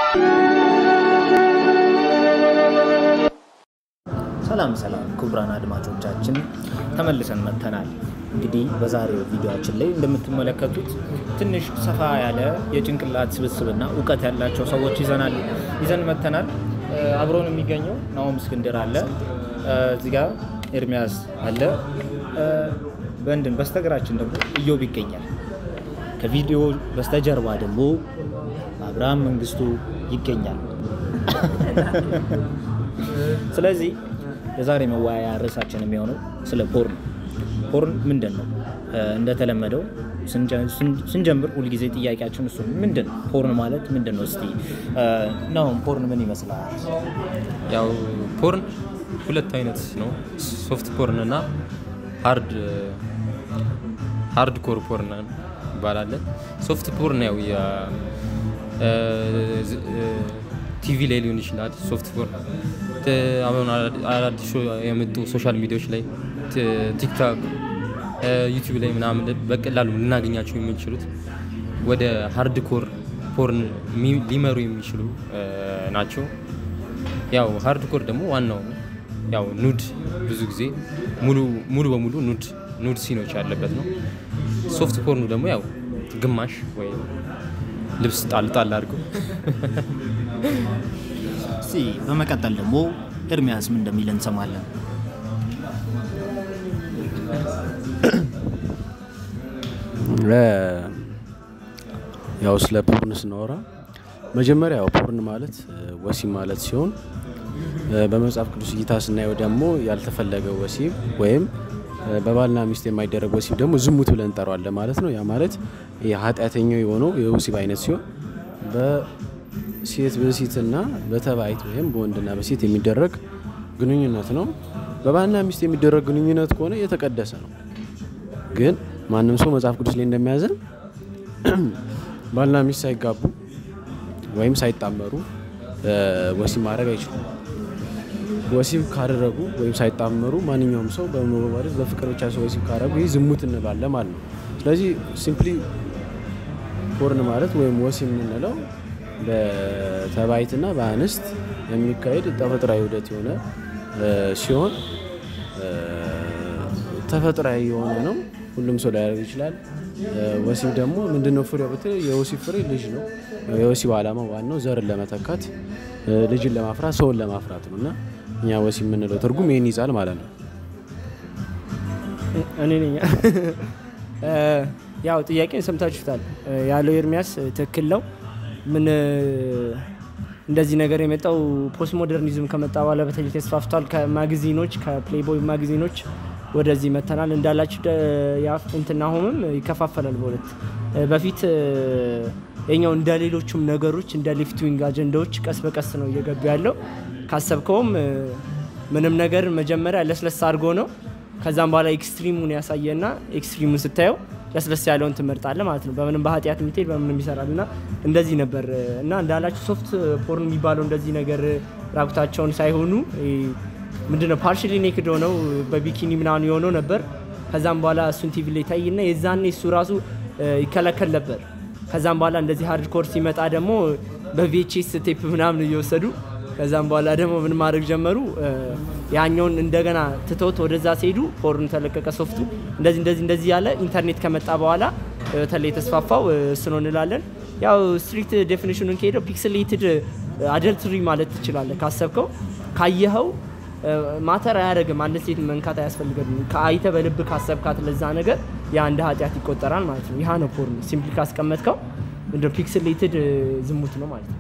ሰላም ክቡራን አድማጮቻችን ተመልሰን መጥተናል። እንግዲህ በዛሬው ቪዲዮአችን ላይ እንደምትመለከቱት ትንሽ ሰፋ ያለ የጭንቅላት ስብስብና ዕውቀት ያላቸው ሰዎች ይዘን መጥተናል። አብሮን የሚገኘው ናኦም እስክንድር አለ፣ እዚህ ጋር ኤርሚያስ አለ፣ በእንደን በስተግራችን ደግሞ ኢዮብ ይገኛል። ከቪዲዮ በስተጀርባ ደግሞ አብርሃም መንግስቱ ይገኛል። ስለዚህ የዛሬ መወያያ ርዕሳችን የሚሆነው ስለ ፖርን ምንድነው? እንደተለመደው ስንጀምር ሁሉ ጊዜ ጥያቄያችን እሱ ምንድነው? ፖርን ማለት ምንድነው? እስቲ ነው ፖርን ምን ይመስላል? ያው ፖርን ሁለት አይነት ነው። ሶፍት ፖርን እና ሃርድ ኮር ፖርን ይባላል። ሶፍት ፖርን ያው ቲቪ ላይ ሊሆን ይችላል። ሶፍት ፖርን አሁን አዲስ የመጡ ሶሻል ሚዲያዎች ላይ ቲክቶክ፣ ዩቲዩብ ላይ ምናምን በቀላሉ ልናገኛቸው የምንችሉት ወደ ሃርድ ኮር ፖርን ሊመሩ የሚችሉ ናቸው። ያው ሃርድ ኮር ደግሞ ዋናው ያው ኑድ ብዙ ጊዜ ሙሉ በሙሉ ኑድ ሲኖች ያለበት ነው። ሶፍት ፖርኑ ደግሞ ያው ግማሽ ወይ ልብስ ጣል አድርጎ በመቀጠል ደግሞ ኤርሚያስ ምን እንደሚል እንሰማለን። ያው ስለ ፖርን ስናወራ መጀመሪያ ያው ፖርን ማለት ወሲብ ማለት ሲሆን በመጽሐፍ ቅዱስ እይታ ስናየው ደግሞ ያልተፈለገ ወሲብ ወይም በባልና ሚስት የማይደረግ ወሲብ ደግሞ ዝሙት ብለን እንጠራዋለን ማለት ነው። ያ ማለት የኃጢአተኛው የሆነው የወሲብ አይነት ሲሆን በሴት በሴትና በተባይት ወይም በወንድና በሴት የሚደረግ ግንኙነት ነው። በባልና ሚስት የሚደረግ ግንኙነት ከሆነ የተቀደሰ ነው። ግን ማንም ሰው መጽሐፍ ቅዱስ ላይ እንደሚያዘን ባልና ሚስት ሳይጋቡ ወይም ሳይጣመሩ ወሲብ ማድረግ አይችሉም። ወሲብ ካደረጉ ወይም ሳይጣመሩ ማንኛውም ሰው በመዋደድ በፍቅር ብቻ ሰው ወሲብ ካደረጉ ይህ ዝሙት እንላለን ማለት ነው። ስለዚህ ሲምፕሊ ፖርን ማለት ወይም ወሲብ የምንለው በተባይትና በአንስት የሚካሄድ ተፈጥሯዊ ውደት የሆነ ሲሆን ተፈጥሯዊ የሆነ ነው። ሁሉም ሰው ሊያደርግ ይችላል። ወሲብ ደግሞ ምንድነው? ፍሬው በተለይ የወሲብ ፍሬ ልጅ ነው። የወሲብ ዓላማ ዋናው ዘርን ለመተካት ልጅን ለማፍራት ሰውን ለማፍራት ነውና እኛ ወሲብ የምንለው ትርጉም ይሄን ይዛል ማለት ነው። እኔ ነኝ ያው ጥያቄን ሰምታችሁታል ያለው ኤርሚያስ ትክክል ነው። ምን እንደዚህ ነገር የመጣው ፖስት ሞደርኒዝም ከመጣ በኋላ በተለይ ተስፋፍቷል። ከማጋዚኖች ከፕሌይቦይ ማጋዚኖች ወደዚህ መተናል እንዳላችሁ ያፍ እንትና ሆምም ይከፋፈላል በሁለት። በፊት የኛው እንደሌሎችም ነገሮች እንደ ሌፍት ዊንግ አጀንዳዎች ቀስ በቀስ ነው እየገቡ ያለው። ካሰብከውም ምንም ነገር መጀመሪያ ለስለስ አድርጎ ነው ከዛም በኋላ ኤክስትሪሙን ያሳየና ኤክስትሪሙን ስታየው ለስለስ ያለውን ትመርጣለህ ማለት ነው። በምንም በኃጢያት ምትሄድ በምንም ይሰራልና እንደዚህ ነበር እና እንዳላችሁ ሶፍት ፖርን የሚባለው እንደዚህ ነገር ራቁታቸውን ሳይሆኑ ምንድነው ፓርሺሊ ኔክድ ሆነው በቢኪኒ ምናምን የሆነው ነበር። ከዛም በኋላ እሱን ቲቪ ላይ ታይና የዛኔ እሱ ራሱ ይከለከል ነበር። ከዛም በኋላ እንደዚህ ሃርድ ኮር ሲመጣ ደግሞ በቪኤችኤስ ቴፕ ምናምን እየወሰዱ ከዛም በኋላ ደግሞ ምን ማድረግ ጀመሩ? ያኛውን እንደገና ትተውት ወደዛ ሲሄዱ ፖርን ተለቀቀ ሶፍቱ። እንደዚህ ያለ ኢንተርኔት ከመጣ በኋላ በተለይ ተስፋፋው እሱ ነው እንላለን። ያው ስትሪክት ዴፊኒሽኑን ከሄደው ፒክሰሌትድ አደልተሪ ማለት ትችላለህ። ካሰብከው ካየኸው ማተር አያደርግም። አንድ ሴት መንካት አያስፈልግም። ከአይተ በልብ ካሰብካት ለዛ ነገር ያ እንደ ኃጢያት ይቆጠራል ማለት ነው። ይሄ ነው ፖርን ሲምፕሊ ካስቀመጥከው እንደ ፒክሰሌትድ ዝሙት ነው ማለት ነው።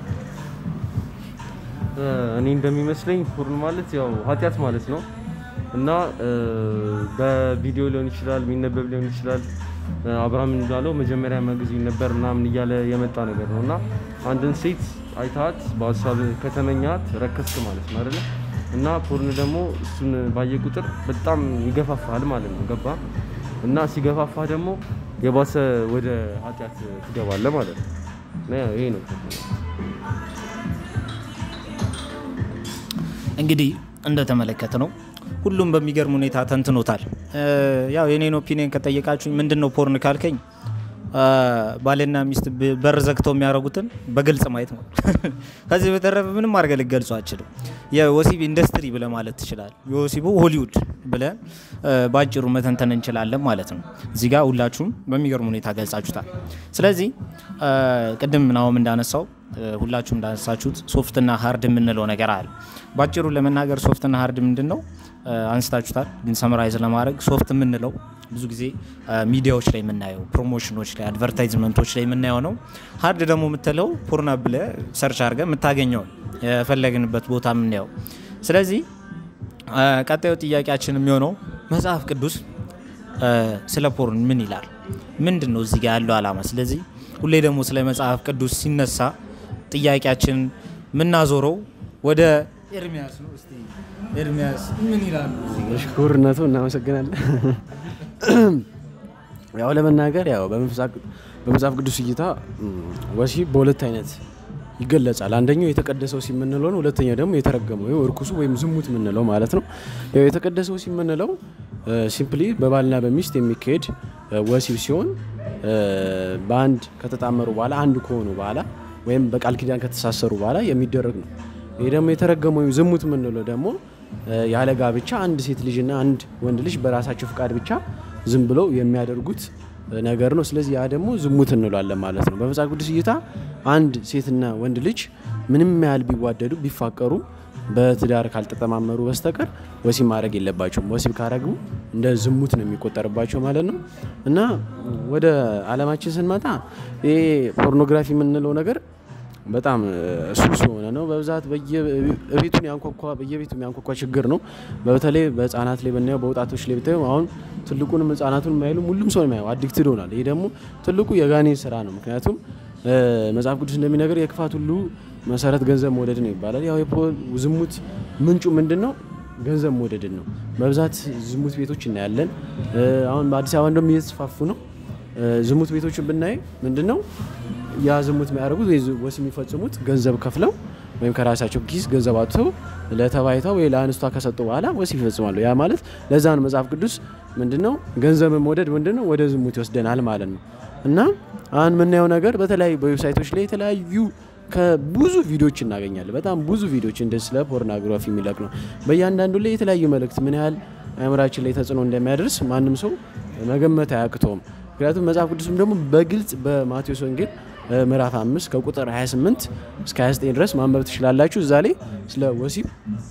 እኔ እንደሚመስለኝ ፖርን ማለት ያው ኃጢያት ማለት ነው እና በቪዲዮ ሊሆን ይችላል፣ የሚነበብ ሊሆን ይችላል። አብርሃም እንዳለው መጀመሪያ ማጋዚን ነበር ምናምን እያለ የመጣ ነገር ነውና አንድን ሴት አይታት በሐሳብ ከተመኛት ረከስክ ማለት ነው አይደል? እና ፖርን ደግሞ እሱን ባየ ቁጥር በጣም ይገፋፋል ማለት ነው። ገባ? እና ሲገፋፋ ደግሞ የባሰ ወደ ኃጢያት ትገባለህ ማለት ነው። ይሄ ነው እንግዲህ እንደተመለከተነው ሁሉም በሚገርም ሁኔታ ተንትኖታል። ያው የኔን ኦፒኒየን ከጠየቃችሁኝ ምንድነው ፖርን ካልከኝ ባልና ሚስት በር ዘግተው የሚያረጉትን በግልጽ ማየት ነው ከዚህ በተረፈ ምንም አድርገህ ልገልጸው አትችልም የወሲብ ኢንዱስትሪ ብለ ማለት ትችላለህ የወሲቡ ሆሊውድ ብለ ባጭሩ መተንተን እንችላለን ማለት ነው እዚህ ጋር ሁላችሁም በሚገርም ሁኔታ ገልጻችሁታል ስለዚህ ቅድም ምናውም እንዳነሳው ሁላችሁም እንዳነሳችሁት ሶፍት እና ሃርድ የምንለው ነገር አለ ባጭሩ ለመናገር ሶፍት እና ሃርድ ምንድነው አንስታችሁታል ግን ሰመራይዝ ለማድረግ ሶፍት የምንለው ብዙ ጊዜ ሚዲያዎች ላይ የምናየው ፕሮሞሽኖች ላይ አድቨርታይዝመንቶች ላይ የምናየው ነው ሃርድ ደግሞ የምትለው ፖርና ብለ ሰርች አድርገህ የምታገኘው የፈለግንበት ቦታ የምናየው ስለዚህ ቀጣዩ ጥያቄያችን የሚሆነው መጽሐፍ ቅዱስ ስለ ፖርን ምን ይላል ምንድነው እዚህ ጋር ያለው አላማ ስለዚህ ሁሌ ደግሞ ስለ መጽሐፍ ቅዱስ ሲነሳ ጥያቄያችን ምናዞረው ወደ ኤርሚያስ ነው እስቲ ኤርሚያስ ምን ይላል ሽኩርነቱ እናመሰግናለን ያው ለመናገር ያው በመጽሐፍ ቅዱስ እይታ ወሲብ በሁለት አይነት ይገለጻል አንደኛው የተቀደሰው ሲምንለው ነው ሁለተኛው ደግሞ የተረገመው ወይ እርኩሱ ወይም ዝሙት ምንለው ማለት ነው ያው የተቀደሰው ሲምንለው ሲምፕሊ በባልና በሚስት የሚካሄድ ወሲብ ሲሆን በአንድ ከተጣመሩ በኋላ አንድ ከሆኑ በኋላ ወይም በቃል ኪዳን ከተሳሰሩ በኋላ የሚደረግ ነው ይሄ ደግሞ የተረገመው ዝሙት ምንለው ደግሞ ያለ ጋብቻ አንድ ሴት ልጅና አንድ ወንድ ልጅ በራሳቸው ፍቃድ ብቻ ዝም ብለው የሚያደርጉት ነገር ነው ስለዚህ ያ ደግሞ ዝሙት እንላለን ማለት ነው በመጽሐፍ ቅዱስ እይታ አንድ ሴትና ወንድ ልጅ ምንም ያህል ቢዋደዱ ቢፋቀሩ በትዳር ካልተጠማመሩ በስተቀር ወሲብ ማድረግ የለባቸውም ወሲብ ካረጉ እንደ ዝሙት ነው የሚቆጠርባቸው ማለት ነው እና ወደ ዓለማችን ስንመጣ ይሄ ፖርኖግራፊ የምንለው ነገር በጣም ሱስ ሆነ ነው በብዛት በየቤቱ የሚያንኳኳ ችግር ነው በተለይ በህፃናት ላይ በእናየው በወጣቶች ላይ ብታዩ አሁን ትልቁንም ህፃናቱን ማይሉ ሁሉም ሰው ነው አዲክትድ ሆናል ይሄ ደግሞ ትልቁ የጋኔን ስራ ነው ምክንያቱም መጽሐፍ ቅዱስ እንደሚነገር የክፋት ሁሉ መሰረት ገንዘብ መውደድ ነው ይባላል ያው ዝሙት ምንጩ ምንድነው ገንዘብ መውደድ ነው በብዛት ዝሙት ቤቶች እናያለን አሁን በአዲስ አበባ እንደም እየተስፋፉ ነው ዝሙት ቤቶችን ብናይ ምንድነው ያ ዝሙት የሚያደርጉት ወሲብ የሚፈጽሙት ገንዘብ ከፍለው ወይም ከራሳቸው ኪስ ገንዘብ አጥተው ለተባይታው ወይ ለአንስቷ ከሰጡ በኋላ ወሲብ ይፈጽማሉ ያ ማለት ለዛ ነው መጽሐፍ ቅዱስ ምንድነው ገንዘብ መውደድ ምንድነው ወደ ዝሙት ይወስደናል ማለት ነው እና አሁን ምናየው ነገር በተለያዩ ዌብሳይቶች ላይ የተለያዩ ከብዙ ቪዲዮዎች እናገኛለን በጣም ብዙ ቪዲዮዎች እንደዚህ ስለ ፖርኖግራፊ የሚለቅ ነው በእያንዳንዱ ላይ የተለያዩ መልእክት ምን ያህል አእምራችን ላይ ተጽዕኖ እንደሚያደርስ ማንም ሰው መገመት አያቅተውም ምክንያቱም መጽሐፍ ቅዱስም ደግሞ በግልጽ በማቴዎስ ወንጌል ምዕራፍ 5 ከቁጥር 28 እስከ 29 ድረስ ማንበብ ትችላላችሁ እዛ ላይ ስለ ወሲብ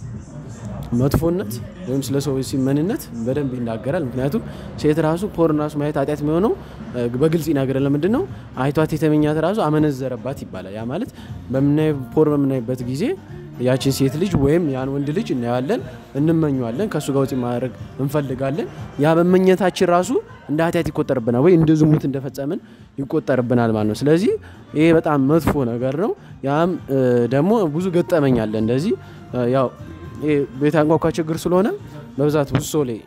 መጥፎነት ወይም ስለ ሰው ወሲብ ምንነት በደንብ ይናገራል ምክንያቱም ሴት ራሱ ፖርን ራሱ ማየት ኃጢአት የሚሆነው በግልጽ ይናገራል ለምንድነው አይቷት የተመኛት ራሱ አመነዘረባት ይባላል ያ ማለት በምናይበት ጊዜ ያችን ሴት ልጅ ወይም ያን ወንድ ልጅ እናያለን እንመኘዋለን ከሱ ጋር ወጪ ማድረግ እንፈልጋለን ያ በመኘታችን ራሱ እንደ ኃጢአት ይቆጠርብናል ወይ እንደ ዝሙት እንደፈጸምን ይቆጠርብናል ማለት ነው ስለዚህ ይሄ በጣም መጥፎ ነገር ነው ያም ደግሞ ብዙ ገጠመኝ አለ እንደዚህ ያው ይሄ ቤታንኳኳ ችግር ስለሆነ በብዛት ብዙ ሰው ላይ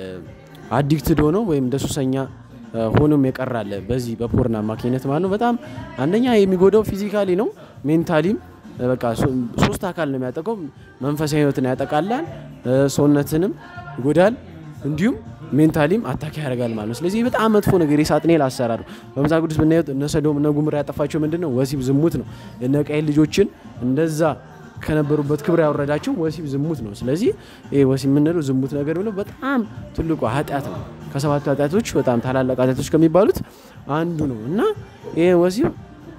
አዲክትድ ሆኖ ወይም እንደሱሰኛ ሆኖም የቀራለ በዚህ በፖርና ማኪነት ማለት ነው በጣም አንደኛ የሚጎዳው ፊዚካሊ ነው ሜንታሊም በቃ ሶስት አካል ነው የሚያጠቀው መንፈሳዊ ህይወትን ያጠቃላል ሰውነትንም ይጎዳል እንዲሁም ሜንታሊም አታክ ያደርጋል ማለት ነው ስለዚህ በጣም መጥፎ ነገር የሳጥኔል አሰራር በመጽሐፍ ቅዱስ ብናየው እነ ሰዶም እና ገሞራ ያጠፋቸው ምንድነው ወሲብ ዝሙት ነው እነ ቃየል ልጆችን እንደዛ ከነበሩበት ክብር ያወረዳቸው ወሲብ ዝሙት ነው ስለዚህ ይሄ ወሲብ ምንለው ዝሙት ነገር ብለው በጣም ትልቁ ኃጢአት ነው ከሰባቱ ኃጢአቶች በጣም ታላላቅ ኃጢአቶች ከሚባሉት አንዱ ነው እና ይሄ ወሲብ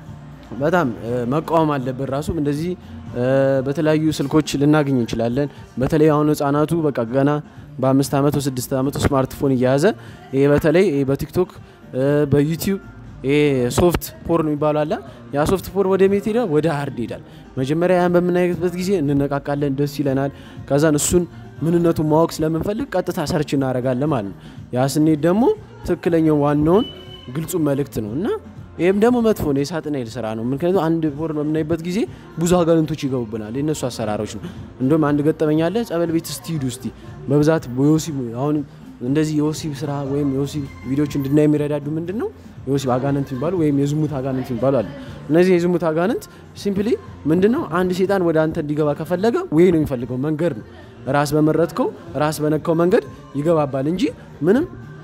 በጣም መቃወም አለበት ራሱ እንደዚህ በተለያዩ ስልኮች ልናገኝ እንችላለን በተለይ አሁን ህፃናቱ በቃ ገና በ5 አመት ወይ 6 አመት ስማርትፎን እያያዘ ይሄ በተለይ በቲክቶክ በዩቲዩብ ይሄ ሶፍት ፖርን የሚባለው አለ ያ ሶፍት ፖር ወደ ሜት ሄዳ ወደ ሃርድ ይላል መጀመሪያ ያን በምናይበት ጊዜ እንነቃቃለን ደስ ይለናል ከዛን እሱን ምንነቱን ማወቅ ስለምንፈልግ ቀጥታ ሰርች እናደርጋለን ማለት ነው ያ ስንሄድ ደግሞ ትክክለኛው ዋናውን ግልጹ መልእክት ነው እና ይሄም ደግሞ መጥፎ ነው የሳጥናኤል ስራ ነው ምክንያቱም አንድ ፖርን በምናይበት ጊዜ ብዙ አጋንንቶች ይገቡብናል የነሱ አሰራሮች ነው እንደውም አንድ ገጠመኝ አለ ጸበል ቤት ስቲድ ውስጥ በብዛት በዮሲብ አሁን እንደዚህ የወሲብ ስራ ወይም የወሲብ ቪዲዮዎች እንድናይ የሚረዳዱ ምንድነው የወሲብ አጋንንት የሚባሉ ወይም የዝሙት አጋንንት የሚባሉ አሉ እነዚህ የዝሙት አጋንንት ሲምፕሊ ምንድነው አንድ ሰይጣን ወደ አንተ እንዲገባ ከፈለገ ወይ ነው የሚፈልገው መንገድ ነው ራስ በመረጥከው ራስ በነካው መንገድ ይገባባል እንጂ ምንም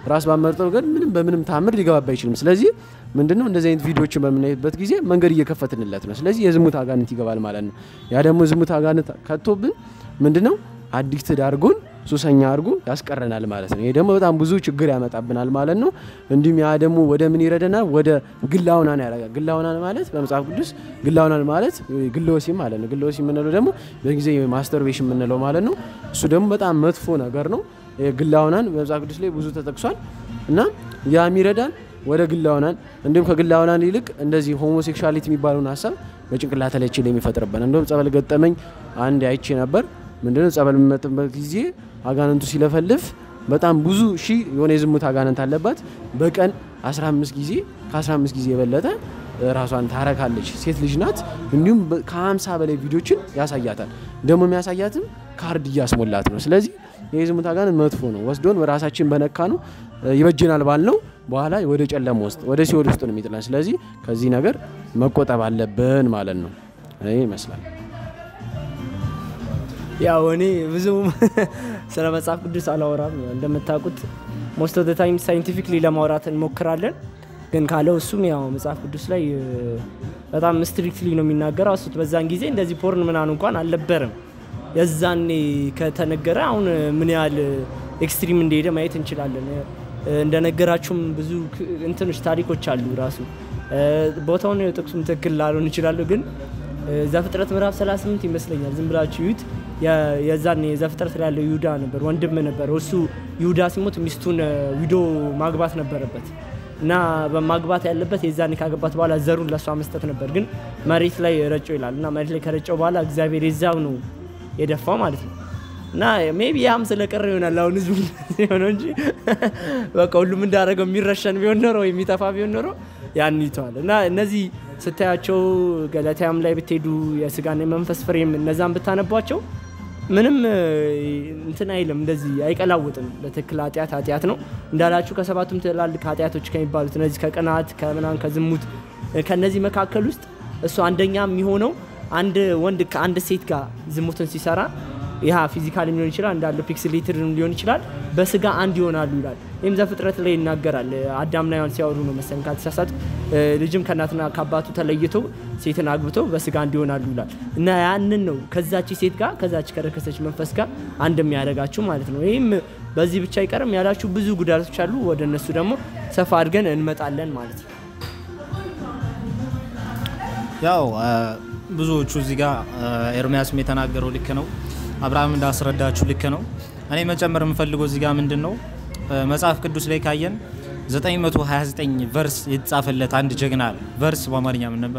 ራስ ባመርጠው ግን ምንም በምንም ታምር ሊገባባ አይችልም ስለዚህ ምንድነው እንደዚህ አይነት ቪዲዮዎችን በምናይበት ጊዜ መንገድ እየከፈትንለት ነው ስለዚህ የዝሙት አጋንንት ይገባል ማለት ነው ያ ደግሞ ዝሙት አጋንንት ከቶብን ምንድነው አዲክት ዳርጎን ሱሰኛ አርጎ ያስቀረናል ማለት ነው ይሄ ደግሞ በጣም ብዙ ችግር ያመጣብናል ማለት ነው እንዲም ያ ደግሞ ወደ ምን ይረደናል ወደ ግላውናን ያረጋል ግላውናን ማለት በመጽሐፍ ቅዱስ ግላውናን ማለት ግሎሲ ማለት ነው ግሎሲ ምንለው ደግሞ በጊዜ ማስተርቤሽን ምንለው ማለት ነው እሱ ደግሞ በጣም መጥፎ ነገር ነው ግላውናን በመጽሐፍ ቅዱስ ላይ ብዙ ተጠቅሷል እና ያ የሚረዳን ወደ ግላውናን እንዲም ከግላውናን ይልቅ እንደዚህ ሆሞሴክሹዋሊቲ የሚባለውን ሐሳብ በጭንቅላት ላይ ችል የሚፈጥርበን እንደውም ጸበል ገጠመኝ አንድ አይቼ ነበር ምንድነው ጸበል መጥበት ጊዜ አጋንንቱ ሲለፈልፍ በጣም ብዙ ሺ የሆነ የዝሙት አጋንንት አለባት በቀን 15 ጊዜ ከ15 ጊዜ የበለጠ ራሷን ታረካለች ሴት ልጅ ናት እንዲሁም ከ50 በላይ ቪዲዮችን ያሳያታል ደግሞ የሚያሳያትም ካርድ እያስሞላት ነው ስለዚህ የዝሙት አጋንንት መጥፎ ነው ወስዶን በራሳችን በነካ ነው ይበጀናል ባልነው በኋላ ወደ ጨለማ ውስጥ ወደ ሲኦል ውስጥ ነው የሚጥለን ስለዚህ ከዚህ ነገር መቆጠብ አለብን ማለት ነው ይሄ ይመስላል ያው እኔ ብዙ ስለ መጽሐፍ ቅዱስ አላወራም እንደምታውቁት most of the time scientifically ለማውራት እንሞክራለን ግን ካለው እሱም ያው መጽሐፍ ቅዱስ ላይ በጣም ስትሪክትሊ ነው የሚናገረው እሱት በዛን ጊዜ እንደዚህ ፖርን ምናምን እንኳን አልነበረም የዛኔ ከተነገረ አሁን ምን ያህል ኤክስትሪም እንደሄደ ማየት እንችላለን እንደነገራችሁም ብዙ እንትኖች ታሪኮች አሉ ራሱ ቦታውን ጥቅሱም ትክክል ላልሆን ይችላል ግን ዘፍጥረት ምዕራፍ 38 ይመስለኛል ዝም ብላችሁ ይዩት የዛኔ ዘፍጥረት ላይ ያለው ይሁዳ ነበር ወንድም ነበር እሱ ይሁዳ ሲሞት ሚስቱን ዊዶ ማግባት ነበረበት እና በማግባት ያለበት የዛኔ ካገባት በኋላ ዘሩን ለሷ መስጠት ነበር ግን መሬት ላይ ረጨው ይላልና መሬት ላይ ከረጨው በኋላ እግዚአብሔር ይዛው ነው የደፋው ማለት ነው እና ሜቢ ያም ስለቀረ ይሆናል አሁን ህዝቡ ነው እንጂ በቃ ሁሉም እንዳረገው የሚረሸን ቢሆን ኖሮ የሚተፋ ቢሆን ኖሮ ያን ይተዋል እና እነዚህ ስታያቸው ገላትያም ላይ ብትሄዱ የስጋና የመንፈስ ፍሬም እነዛን ብታነቧቸው ምንም እንትን አይልም እንደዚህ አይቀላውጥም ለትክክል ኃጢአት ነው እንዳላችሁ ከሰባቱም ትላልቅ ኃጢአቶች ከሚባሉት እነዚህ ከቅናት ከመናን ከዝሙት ከነዚህ መካከል ውስጥ እሱ አንደኛ የሚሆነው አንድ ወንድ ከአንድ ሴት ጋር ዝሙትን ሲሰራ ያ ፊዚካሊ ሊሆን ይችላል እንዳለ ፒክስሌትድ ሊሆን ይችላል በስጋ አንድ ይሆናሉ ይላል ይሄም ዘፍጥረት ላይ ይናገራል አዳምና ሔዋን ሲያወሩ ነው መሰለኝ ካልተሳሳት ልጅም ከናትና ከአባቱ ተለይቶ ሴትን አግብቶ በስጋ አንድ ይሆናሉ ይላል እና ያንን ነው ከዛች ሴት ጋር ከዛች ከረከሰች መንፈስ ጋር አንድ የሚያደርጋችሁ ማለት ነው ይሄም በዚህ ብቻ አይቀርም ያላችሁ ብዙ ጉዳቶች አሉ ወደ እነሱ ደግሞ ሰፋ አድርገን እንመጣለን ማለት ነው ያው ብዙዎቹ እዚህ ጋር ኤርሚያስም የተናገረው ልክ ነው አብርሃም እንዳስረዳችሁ ልክ ነው እኔ መጨመር የምፈልገው እዚህ ጋር ምንድነው መጽሐፍ ቅዱስ ላይ ካየን 929 ቨርስ የተጻፈለት አንድ ጀግና አለ ቨርስ በአማርኛ ምን ነበር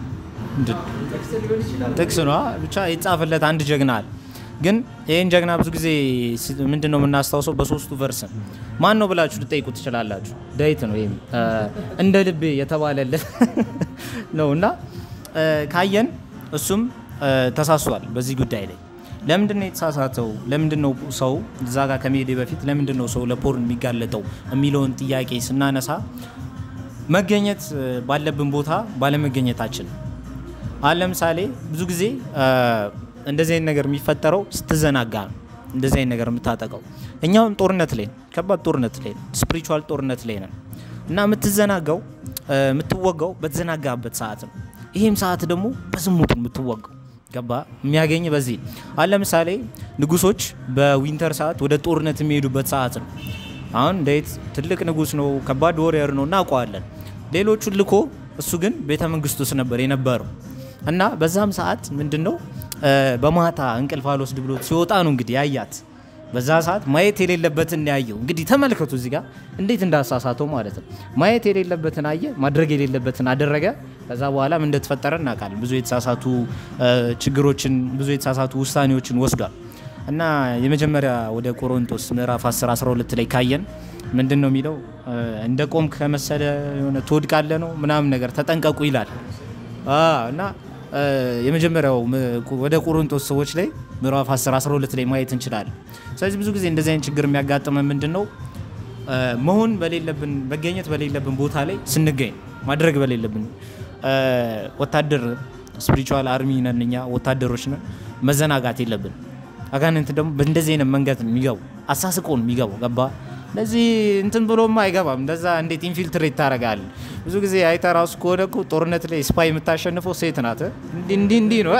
ጥቅስ ነው ብቻ የተጻፈለት አንድ ጀግና አለ ግን ይሄን ጀግና ብዙ ጊዜ ምንድነው የምናስታውሰው በሶስቱ ቨርስ ማን ነው ብላችሁ ልጠይቁ ትችላላችሁ ዳዊት ነው ይሄም እንደ ልብ የተባለለት ነውና ካየን እሱም ተሳስቷል በዚህ ጉዳይ ላይ ለምንድነው የተሳሳተው ለምንድነው ሰው እዛ ጋር ከመሄድ በፊት ለምንድነው ሰው ለፖርን የሚጋለጠው የሚለውን ጥያቄ ስናነሳ መገኘት ባለብን ቦታ ባለመገኘታችን ለምሳሌ ብዙ ጊዜ እንደዚህ አይነት ነገር የሚፈጠረው ስትዘናጋ ነው እንደዚህ አይነት ነገር የምታጠቀው እኛውን ጦርነት ላይ ከባድ ጦርነት ላይ ስፒሪቹዋል ጦርነት ላይ ነን እና የምትዘናጋው የምትወጋው በተዘናጋበት ሰዓት ነው ይሄም ሰዓት ደግሞ በዝሙት የምትወጋው ገባ የሚያገኝ በዚህ ለምሳሌ ንጉሶች በዊንተር ሰዓት ወደ ጦርነት የሚሄዱበት ሰዓት ነው አሁን ዳዊት ትልቅ ንጉስ ነው ከባድ ወሪየር ነው እናውቀዋለን ሌሎቹ ልኮ እሱ ግን ቤተ መንግስት ውስጥ ነበር የነበረው እና በዛም ሰዓት ምንድነው በማታ እንቅልፍ አልወስድ ብሎ ሲወጣ ነው እንግዲህ ያያት በዛ ሰዓት ማየት የሌለበትን ያየው እንግዲህ ተመልከቱ እዚህ ጋር እንዴት እንዳሳሳተው ማለት ነው ማየት የሌለበትን አየ ማድረግ የሌለበትን አደረገ ከዛ በኋላ ምን እንደተፈጠረ እናውቃለን ብዙ የተሳሳቱ ችግሮችን ብዙ የተሳሳቱ ውሳኔዎችን ወስዷል እና የመጀመሪያ ወደ ቆሮንቶስ ምዕራፍ 10 12 ላይ ካየን ምንድነው የሚለው እንደ ቆም ከመሰለ የሆነ ተወድቃለ ነው ምናምን ነገር ተጠንቀቁ ይላል እና የመጀመሪያው ወደ ቆሮንቶስ ሰዎች ላይ ምዕራፍ 10 12 ላይ ማየት እንችላለን ስለዚህ ብዙ ጊዜ እንደዚህ አይነት ችግር የሚያጋጥመን ምንድነው መሆን በሌለብን መገኘት በሌለብን ቦታ ላይ ስንገኝ ማድረግ በሌለብን ወታደር ስፒሪቹዋል አርሚ ነንኛ ወታደሮች ነን መዘናጋት የለብን አጋንንት ደግሞ በእንደዚህ አይነት መንገድ የሚገቡ አሳስቆን የሚገቡ ገባ ለዚህ እንትን ብሎም አይገባም እንደዛ እንዴት ኢንፊልትሬት ታረጋል ብዙ ጊዜ አይተራስ ኮደኩ ጦርነት ላይ ስፓይ የምታሸንፈው ሴት ናት እንዲ ነው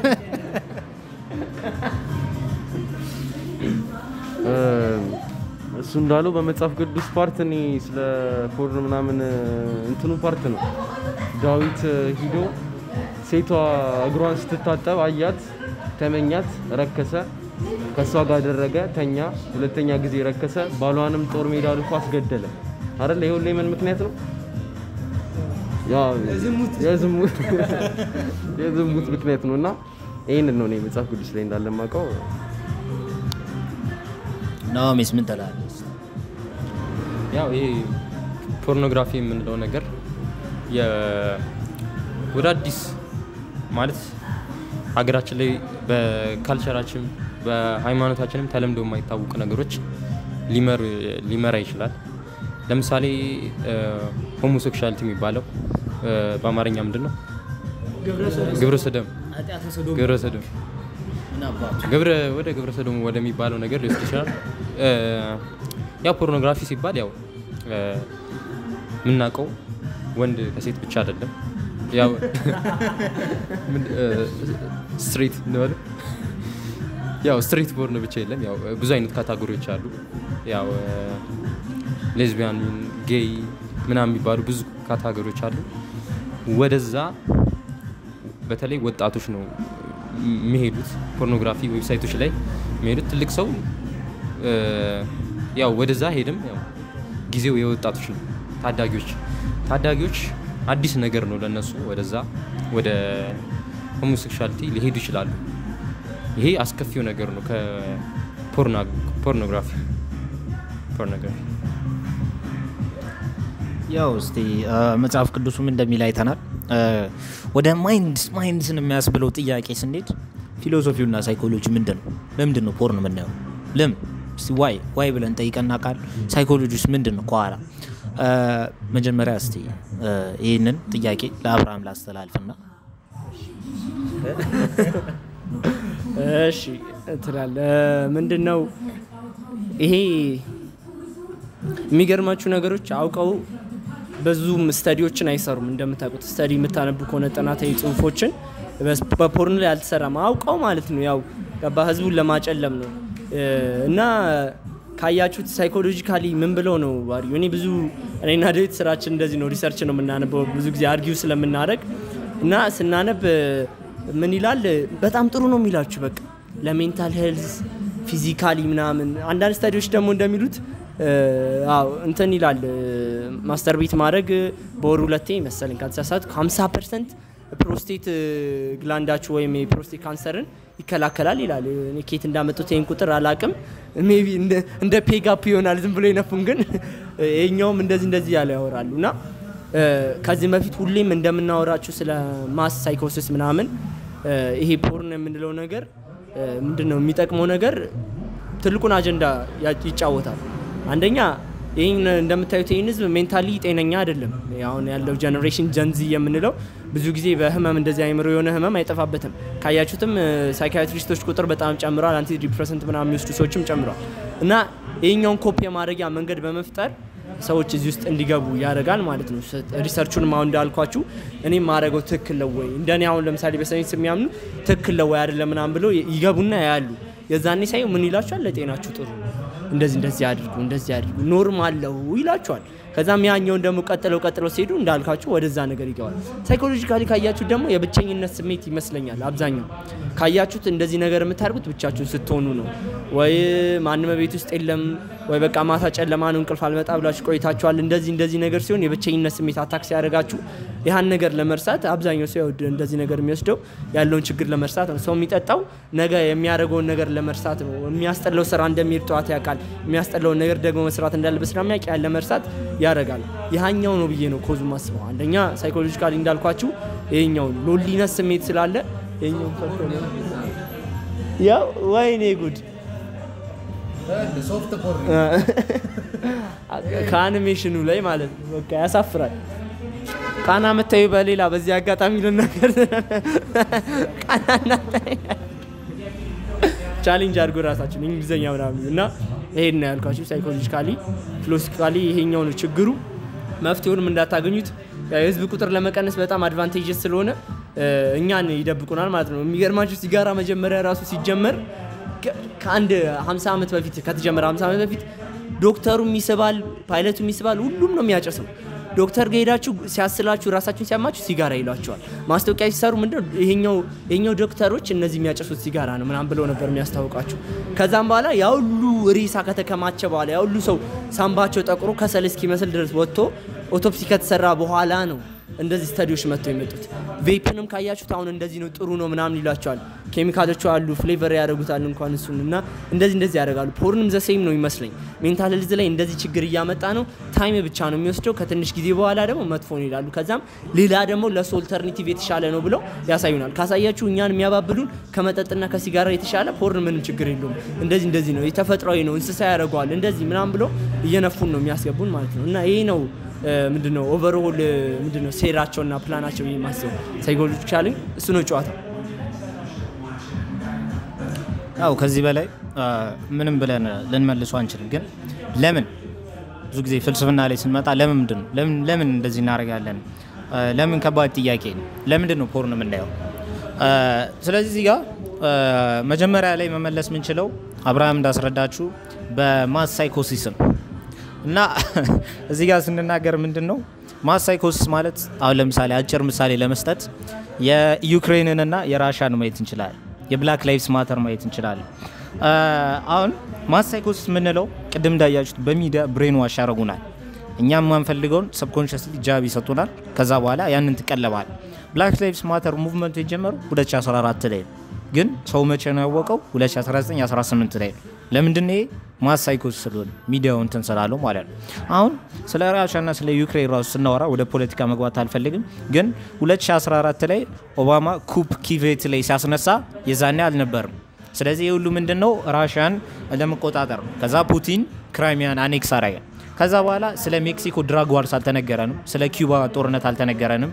እሱ እንዳለው በመጽሐፍ ቅዱስ ፓርት እኔ ስለ ፖርን ምናምን እንትኑ ፓርት ነው ዳዊት ሂዶ ሴቷ እግሯን ስትታጠብ አያት ተመኛት ረከሰ ከሷ ጋር አደረገ ተኛ ሁለተኛ ጊዜ ረከሰ ባሏንም ጦር ሜዳ ልኮ አስገደለ አይደል ይሄ ሁሉ የምን ምክንያት ነው ያ የዝሙት ምክንያት ነውና ይሄንን ነው እኔ መጽሐፍ ቅዱስ ላይ እንዳለ ማቀው ነው ሚስ ምን ተላለስ ያው ይሄ ፖርኖግራፊ የምንለው ነገር ወደ አዲስ ማለት ሀገራችን ላይ በካልቸራችን በሃይማኖታችንም ተለምዶ የማይታወቁ ነገሮች ሊመራ ይችላል ለምሳሌ ሆሞሴክሹዋሊቲ የሚባለው በአማርኛ ምንድነው ግብረ ሰዶም ወደ ግብረ ሰዶም ወደሚባለው ነገር ሊወስድ ይችላል ያው ፖርኖግራፊ ሲባል ያው ምናቀው ወንድ ከሴት ብቻ አይደለም ያው ስትሪት ነው ያው ስትሪት ፖርን ብቻ የለም ያው ብዙ አይነት ካታጎሪዎች አሉ ያው ሌዝቢያን ጌይ ምናምን የሚባሉ ብዙ ካታጎሪዎች አሉ ወደዛ በተለይ ወጣቶች ነው የሚሄዱት ፖርኖግራፊ ዌብሳይቶች ላይ የሚሄዱት ትልቅ ሰው ያው ወደዛ ሄድም ያው ጊዜው የወጣቶች ነው ታዳጊዎች አዲስ ነገር ነው ለነሱ ወደዛ ወደ ሆሞሴክሹዋሊቲ ሊሄዱ ይችላሉ ይሄ አስከፊው ነገር ነው ከፖርኖግራፊ ያው እስቲ መጽሐፍ ቅዱስም እንደሚል አይተናል ወደ ማይንድስን የሚያስብለው ጥያቄ ስንሄድ ፊሎሶፊውና ሳይኮሎጂ ምንድነው ለምንድነው ፖርን ምንድነው ዋይ ብለን ጠይቀና ቃል ሳይኮሎጂስ ምንድነው ቋራ መጀመሪያ እስቲ ይሄንን ጥያቄ ለአብርሃም ላስተላልፍና እሺ እንትላል ምንድነው ይሄ የሚገርማችሁ ነገሮች አውቀው በዙም ስታዲዎችን አይሰሩም እንደምታውቁት ስታዲ የምታነቡ ከሆነ ጥናታዊ ጽሁፎችን በፖርን ላይ አልተሰራም አውቀው ማለት ነው ያው በህዝቡን ለማጨለም ነው እና ካያችሁት ሳይኮሎጂካሊ ምን ብለው ነው ባሪ እኔ ብዙ እኔና ዳዊት ስራችን እንደዚህ ነው ሪሰርች ነው የምናነበው ብዙ ጊዜ አርጊው ስለምናደርግ እና ስናነብ ምን ይላል በጣም ጥሩ ነው የሚላችሁ በቃ ለሜንታል ሄልዝ ፊዚካሊ ምናምን አንዳንድ ስታዲዎች ደግሞ እንደሚሉት አው እንትን ይላል ማስተርቤት ማድረግ በወር ሁለቴ መሰለኝ ካልተሳሳትኩ 50% ፕሮስቴት ግላንዳችሁ ወይም የፕሮስቴት ካንሰርን ይከላከላል ይላል እኔ ኬት እንዳመጡት ይሄን ቁጥር አላቅም ሜቢ እንደ ፔጋፕ ይሆናል ዝም ብሎ ይነፉን ግን እኛውም እንደዚህ ያለ ያወራሉና ከዚህ በፊት ሁሌም እንደምናወራችሁ ስለ ማስ ሳይኮሲስ ምናምን ይሄ ፖርን የምንለው ነገር ምንድነው የሚጠቅመው ነገር ትልቁን አጀንዳ ይጫወታል አንደኛ ይሄን እንደምታዩት ይሄን ህዝብ ሜንታሊ ጤነኛ አይደለም ያውን ያለው ጀነሬሽን ጀንዚ የምንለው ብዙ ጊዜ በህመም እንደዚህ አይምሮ የሆነ ህመም አይጠፋበትም ካያችሁትም ሳይኪያትሪስቶች ቁጥር በጣም ጨምሯል አንቲ ዲፕሬሰንት ምናምን የሚወስዱ ሰዎችም ጨምሯል እና ይሄኛውን ኮፒ ማድረጊያ መንገድ በመፍጠር ሰዎች እዚህ ውስጥ እንዲገቡ ያደርጋል ማለት ነው ሪሰርቹን ማው እንዳልኳችሁ እኔ ማረገው ትክክል ነው ወይ እንደኔ አሁን ለምሳሌ በሳይንስ የሚያምኑ ትክክል ነው ወይ አይደለም ምናምን ብሎ ይገቡና ያያሉ የዛኔ ሳይው ምን ይላችኋል ለጤናችሁ ጥሩ እንደዚህ አድርጉ ኖርማል ነው ይላችኋል ከዛም ያኛው ደግሞ ቀጥለው ሲሄዱ እንዳልካችሁ ወደዛ ነገር ይገባል ሳይኮሎጂካሊ ካያችሁ ደግሞ የብቸኝነት ስሜት ይመስለኛል አብዛኛው ካያችሁት እንደዚህ ነገር የምታርጉት ብቻችሁን ስትሆኑ ነው ወይ ማንንም ቤት ውስጥ የለም ወይ በቃ ማታ ጨለማ ነው እንቅልፍ አልመጣ ብላችሁ ቆይታችኋል እንደዚህ ነገር ሲሆን የብቸኝነት ስሜት አታክሲ ያደርጋችሁ ያን ነገር ለመርሳት አብዛኛው ሰው እንደዚህ ነገር የሚወስደው ያለውን ችግር ለመርሳት ነው ሰው የሚጠጣው ነገ የሚያደርገውን ነገር ለመርሳት ነው የሚያስጠላው ስራ እንደሚርጧት ያውቃል የሚያስጠላው ነገር ደግሞ መስራት እንዳለበት ስለሚያውቅ ያለ መርሳት ያረጋል ያኛው ነው ብዬ ነው ኮዙ ማስበው አንደኛ ሳይኮሎጂካሊ እንዳልኳችሁ ይሄኛው ሎሊነስ ስሜት ስላለ ይሄኛው ፈርቶ ነው ያው ወይኔ ጉድ ሶፍት ፖርን ከአኒሜሽኑ ላይ ማለት ነው በቃ ያሳፍራል ቃና መተይ በሌላ በዚህ አጋጣሚ ለነገር ቃናና ቻሌንጅ አድርጎ ራሳችን እንግሊዘኛ ምናምን እና ይሄን ነው ያልኳችሁ ሳይኮሎጂካሊ ፊሎሶፊካሊ ይሄኛው ነው ችግሩ መፍትሄውንም እንዳታገኙት የህዝብ ቁጥር ለመቀነስ በጣም አድቫንቴጅስ ስለሆነ እኛን ይደብቁናል ማለት ነው የሚገርማችሁ ሲጋራ መጀመሪያ ራሱ ሲጀመር ከአንድ 50 ዓመት በፊት ከተጀመረ 50 ዓመት በፊት ዶክተሩም ይስባል ፓይለቱም ይስባል ሁሉም ነው የሚያጨሰው ዶክተር ጋር ሲያስላችሁ ራሳችሁን ሲያማችሁ ሲጋራ ይሏቸዋል ማስታወቂያ ሲሰሩ ምንድነው ይሄኛው ዶክተሮች እነዚህ የሚያጨሱት ሲጋራ ነው ምናምን ብለው ነበር የሚያስታውቃችሁ ከዛም በኋላ ያ ሁሉ ሪሳ ከተከማቸ በኋላ ያ ሁሉ ሰው ሳምባቸው ጠቁሮ ከሰል እስኪመስል ድረስ ወጥቶ ኦቶፕሲ ከተሰራ በኋላ ነው እንደዚህ ስታዲዎች መጥተው የመጡት ቬፕንም ካያችሁት አሁን እንደዚህ ነው ጥሩ ነው ምናምን ይሏቸዋል ኬሚካሎቹ አሉ ፍሌቨር ያደርጉታል እንኳን እሱንና እንደዚህ ያደርጋሉ ፖርንም ዘሴም ነው ይመስለኝ ሜንታል ሄልዝ ላይ እንደዚህ ችግር እያመጣ ነው ታይም ብቻ ነው የሚወስደው ከትንሽ ጊዜ በኋላ ደግሞ መጥፎ ነው ይላሉ ከዛም ሌላ ደግሞ ለሶ ኦልተርናቲቭ የተሻለ ነው ብለው ያሳዩናል ካሳያችሁ እኛን የሚያባብሉን ከመጠጥና ከሲጋራ የተሻለ ፖርን ምንም ችግር የለውም እንደዚህ ነው የተፈጥሯዊ ነው እንስሳ ያደርገዋል እንደዚህ ምናምን ብለው እየነፉን ነው የሚያስገቡን ማለት ነው እና ይሄ ነው ምንድነው ኦቨርኦል ምንድነው ሴራቸውና ፕላናቸው ይማሰው ሳይኮሎጂካሊ እሱ ነው ጨዋታው አው ከዚህ በላይ ምንም ብለን ልንመልሰው አንችልም ግን ለምን ብዙ ጊዜ ፍልስፍና ላይ ስንመጣ ለምን እንደዚህ እናደርጋለን ለምን ከባድ ጥያቄ ነው ለምንድነው ፖርን የምናየው ስለዚህ እዚህ ጋር መጀመሪያ ላይ መመለስ የምንችለው አብርሃም እንዳስረዳችሁ በማስ ሳይኮሲስ እና እዚህ ጋር ስንናገር ምንድነው ማስ ሳይኮሲስ ማለት አሁን ለምሳሌ አጭር ምሳሌ ለመስጠት የዩክሬንንና የራሻን ማየት እንችላለን የብላክ ላይቭስ ማተር ማየት እንችላለን አሁን ማስ ሳይኮሲስ ምንለው ቅድም እንዳያችሁት በሚዲያ ብሬን ዋሽ ያረጉናል እኛም ማንፈልገውን ሰብኮንሺየስሊ ጃብ ይሰጡናል ከዛ በኋላ ያንን ተቀለባል ብላክ ላይቭስ ማተር ሙቭመንት የጀመረው 2014 ላይ ግን ሰው መቼ ነው ያወቀው 2019 18 ላይ ለምንድን ነው ማስ ሳይኮሲስ ስለሆነ ሚዲያው እንትን ስላለው ማለት ነው አሁን ስለ ራሻና ስለ ዩክሬን ራሱ ስናወራ ወደ ፖለቲካ መግባት አልፈልግም ግን 2014 ላይ ኦባማ ኩፕ ኪቬት ላይ ሲያስነሳ የዛኔ አልነበርም ስለዚህ ሁሉ ምንድነው ራሻን ለመቆጣጠር ከዛ ፑቲን ክራይሚያን አኔክስ አረገ ከዛ በኋላ ስለ ሜክሲኮ ድራግ ዋርስ አልተነገረንም ስለ ኩባ ጦርነት አልተነገረንም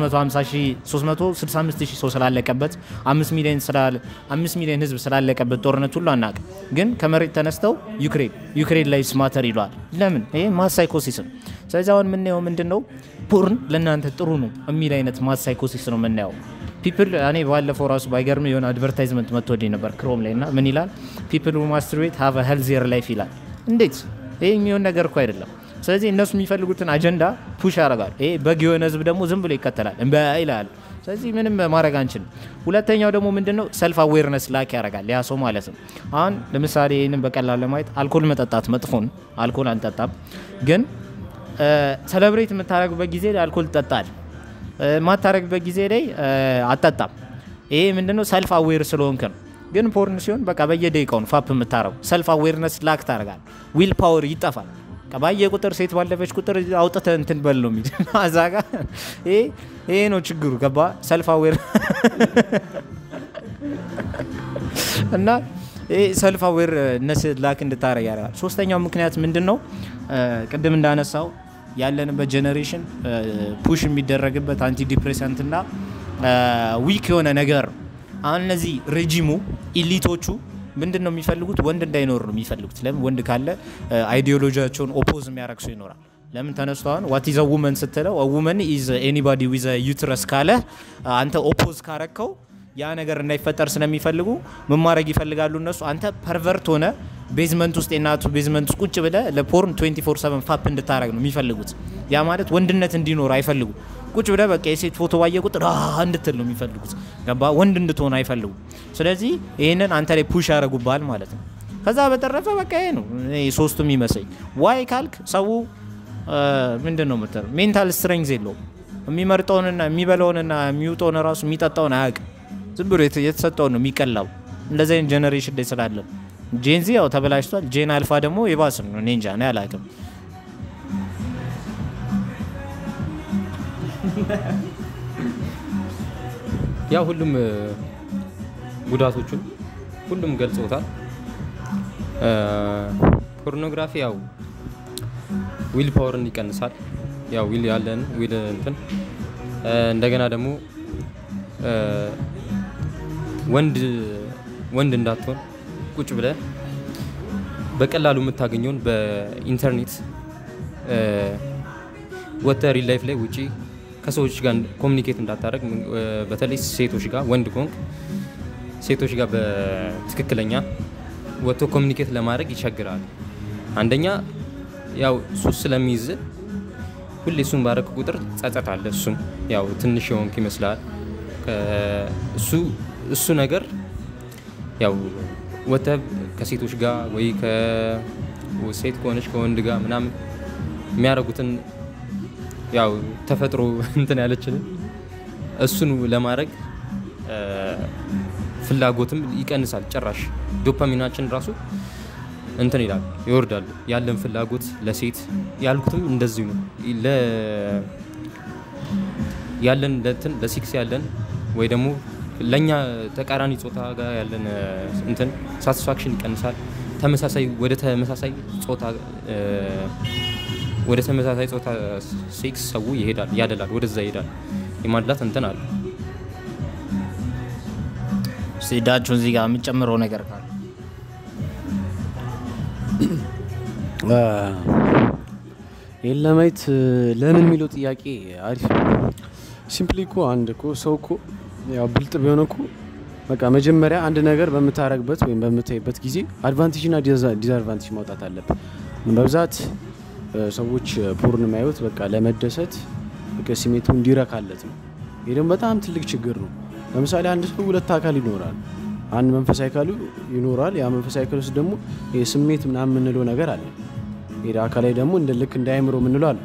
365000 ሰው ስላለቀበት 5 ሚሊዮን ህዝብ ስላለቀበት ጦርነት ሁሉ አናቀ ግን ከመሬት ተነስተው ዩክሬን ላይ ስማተር ይሏል ለምን ይሄ ማስ ሳይኮሲስ ነው ስለዚህ አሁን ምን ነው ምንድነው ፖርን ለእናንተ ጥሩ ነው የሚል አይነት ማስ ሳይኮሲስ ነው የምናየው people እኔ ባለፈው ራሱ ባይገርም የሆነ አድቨርታይዝመንት መጥቶልኝ ነበር ክሮም ላይ እና ምን ይላል people who masturbate have a healthier life ይላል እንዴት ይሄ የሚሆን ነገር እኮ አይደለም ስለዚህ እነሱ የሚፈልጉትን አጀንዳ ፑሽ ያደርጋሉ ይሄ በግ የሆነ ህዝብ ደግሞ ዝም ብሎ ይከተላል ይላል ስለዚህ ምንም ማድረግ አንችልም ሁለተኛው ደግሞ ምንድነው ሰልፍ አዌርነስ ላክ ያደርጋል ያ ሰው ማለት ነው አሁን ለምሳሌ ይሄንን በቀላሉ ለማየት አልኮል መጠጣት መጥፎን አልኮል አንጠጣም ግን ሴሌብሬት የምታረግበት ጊዜ ላይ አልኮል ተጠጣል ማታረግበት ጊዜ ላይ አጠጣም ይሄ ምንድነው ሰልፍ አዌር ስለሆንክ ነው ግን ፖርን ሲሆን በቃ በየደቂቃው ፋፕ የምታረው ሰልፍ አዌርነስ ላክ ታረጋል ዊል ፓወር ይጣፋል ከባየ ቁጥር ሴት ባለፈች ቁጥር አውጥተ እንትን በለው ሚድ አዛጋ ይሄ ነው ችግሩ ገባ ሰልፍ አዌር እና ይሄ ሰልፍ አዌርነስ ላክ እንድታረግ ያረጋል ሶስተኛው ምክንያት ምንድነው ቅድም እንዳነሳው ያለንበት ጄነሬሽን ፑሽ የሚደረግበት አንቲ ዲፕሬሰንት እና ዊክ የሆነ ነገር አሁን እነዚህ ሬጂሙ ኢሊቶቹ ምንድነው የሚፈልጉት ወንድ እንዳይኖር ነው የሚፈልጉት ለምን ወንድ ካለ አይዲዮሎጂያቸውን ኦፖዝ የሚያረክሱ ይኖራል ለምን ተነስተዋን what is a woman ስትለው a woman is anybody with a uterus ካለ አንተ ኦፖዝ ካረከው ያ ነገር እንዳይፈጠር ስለሚፈልጉ ምን ማድረግ ይፈልጋሉ እነሱ አንተ ፐርቨርት ሆነ ቤዝመንት ውስጥ የናቱ ቤዝመንት ውስጥ ቁጭ ብለ ለፖርን 24/7 ፋፕ እንድታረግ ነው የሚፈልጉት ያ ማለት ወንድነት እንዲኖር አይፈልጉ ቁጭ ብለ በቃ የሴት ፎቶ ባየ ቁጥር እንድትል ነው የሚፈልጉት ገባ ወንድ እንድትሆን አይፈልጉ ስለዚህ ይሄንን አንተ ላይ ፑሽ ያረጉባል ማለት ነው ከዛ በተረፈ በቃ ይሄ ነው ሶስቱም ይመስል ዋይ ካልክ ሰው ምንድነው መተር ሜንታል ስትሬንግዝ የለው የሚመርጠውንና የሚበላውንና የሚውጠውን ራሱ የሚጠጣውን አያቅ ዝም ብሎ የተሰጠው ነው የሚቀላው እንደዚህ አይነት ጄነሬሽን ላይ ስላለ ጄንዚ ያው ተበላሽቷል ጄን አልፋ ደግሞ ይባስም ነው እንጃ ነው ያላቀም ያው ሁሉም ጉዳቶቹን ሁሉም ገልጸውታል ፖርኖግራፊ ያው ዊል ፓወርን ይቀንሳል ያው ዊል ያለን ዊል እንትን እንደገና ደግሞ ወንድ እንዳትሆን ቁጭ ብለ በቀላሉ የምታገኘውን በኢንተርኔት ወተር ላይፍ ላይ ውጪ ከሰዎች ጋር ኮሙኒኬት እንዳታረግ በተለይ ሴቶች ጋር ወንድ ኮንክ ሴቶች ጋር በትክክለኛ ወጥቶ ኮሙኒኬት ለማድረግ ይቸግራል። አንደኛ ያው ሱስ ስለሚይዝ ሁሌ እሱን ባረክ ቁጥር ጸጸት አለ። እሱም ያው ትንሽ የሆንክ ይመስላል። እሱ ነገር ያው ወተብ ከሴቶች ጋር ወይ ከሴት ከሆነች ከወንድ ጋር ምናምን የሚያረጉትን ያው ተፈጥሮ እንትን ያለችን እሱን ለማድረግ ፍላጎትም ይቀንሳል። ጭራሽ ዶፓሚናችን ራሱ እንትን ይላል ይወርዳል። ያለን ፍላጎት ለሴት ያልኩትም እንደዚሁ ነው። ያለን ለሴክስ ያለን ወይ ደግሞ ለኛ ተቃራኒ ጾታ ጋር ያለን እንትን ሳቲስፋክሽን ይቀንሳል። ወደ ተመሳሳይ ጾታ ሴክስ ሰው ይሄዳል፣ ያደላል፣ ወደዛ ይሄዳል። የማድላት እንትን አለ። ሲዳችሁ እዚህ ጋር የምጨምረው ነገር ካለ ይሄን ለማየት ለምን የሚለው ጥያቄ አሪፍ ነው። ሲምፕሊ እኮ አንድ እኮ ሰው እኮ ያው ብልጥ ቢሆን እኮ በቃ መጀመሪያ አንድ ነገር በምታረግበት ወይም በምታይበት ጊዜ አድቫንቴጅ እና ዲስአድቫንቴጅ ማውጣት አለበት። በብዛት ሰዎች ፖርን ማየት በቃ ለመደሰት በቃ ስሜቱ እንዲረካለት ነው። ይሄ ደግሞ በጣም ትልቅ ችግር ነው። ለምሳሌ አንድ ሰው ሁለት አካል ይኖራል። አንድ መንፈሳዊ አካሉ ይኖራል። ያ መንፈሳዊ አካል ውስጥ ደግሞ ስሜት ምናምን የምንለው ነገር አለ። ይሄ አካላይ ደግሞ እንደ ልክ እንዳይምሮ የምንለው አለ።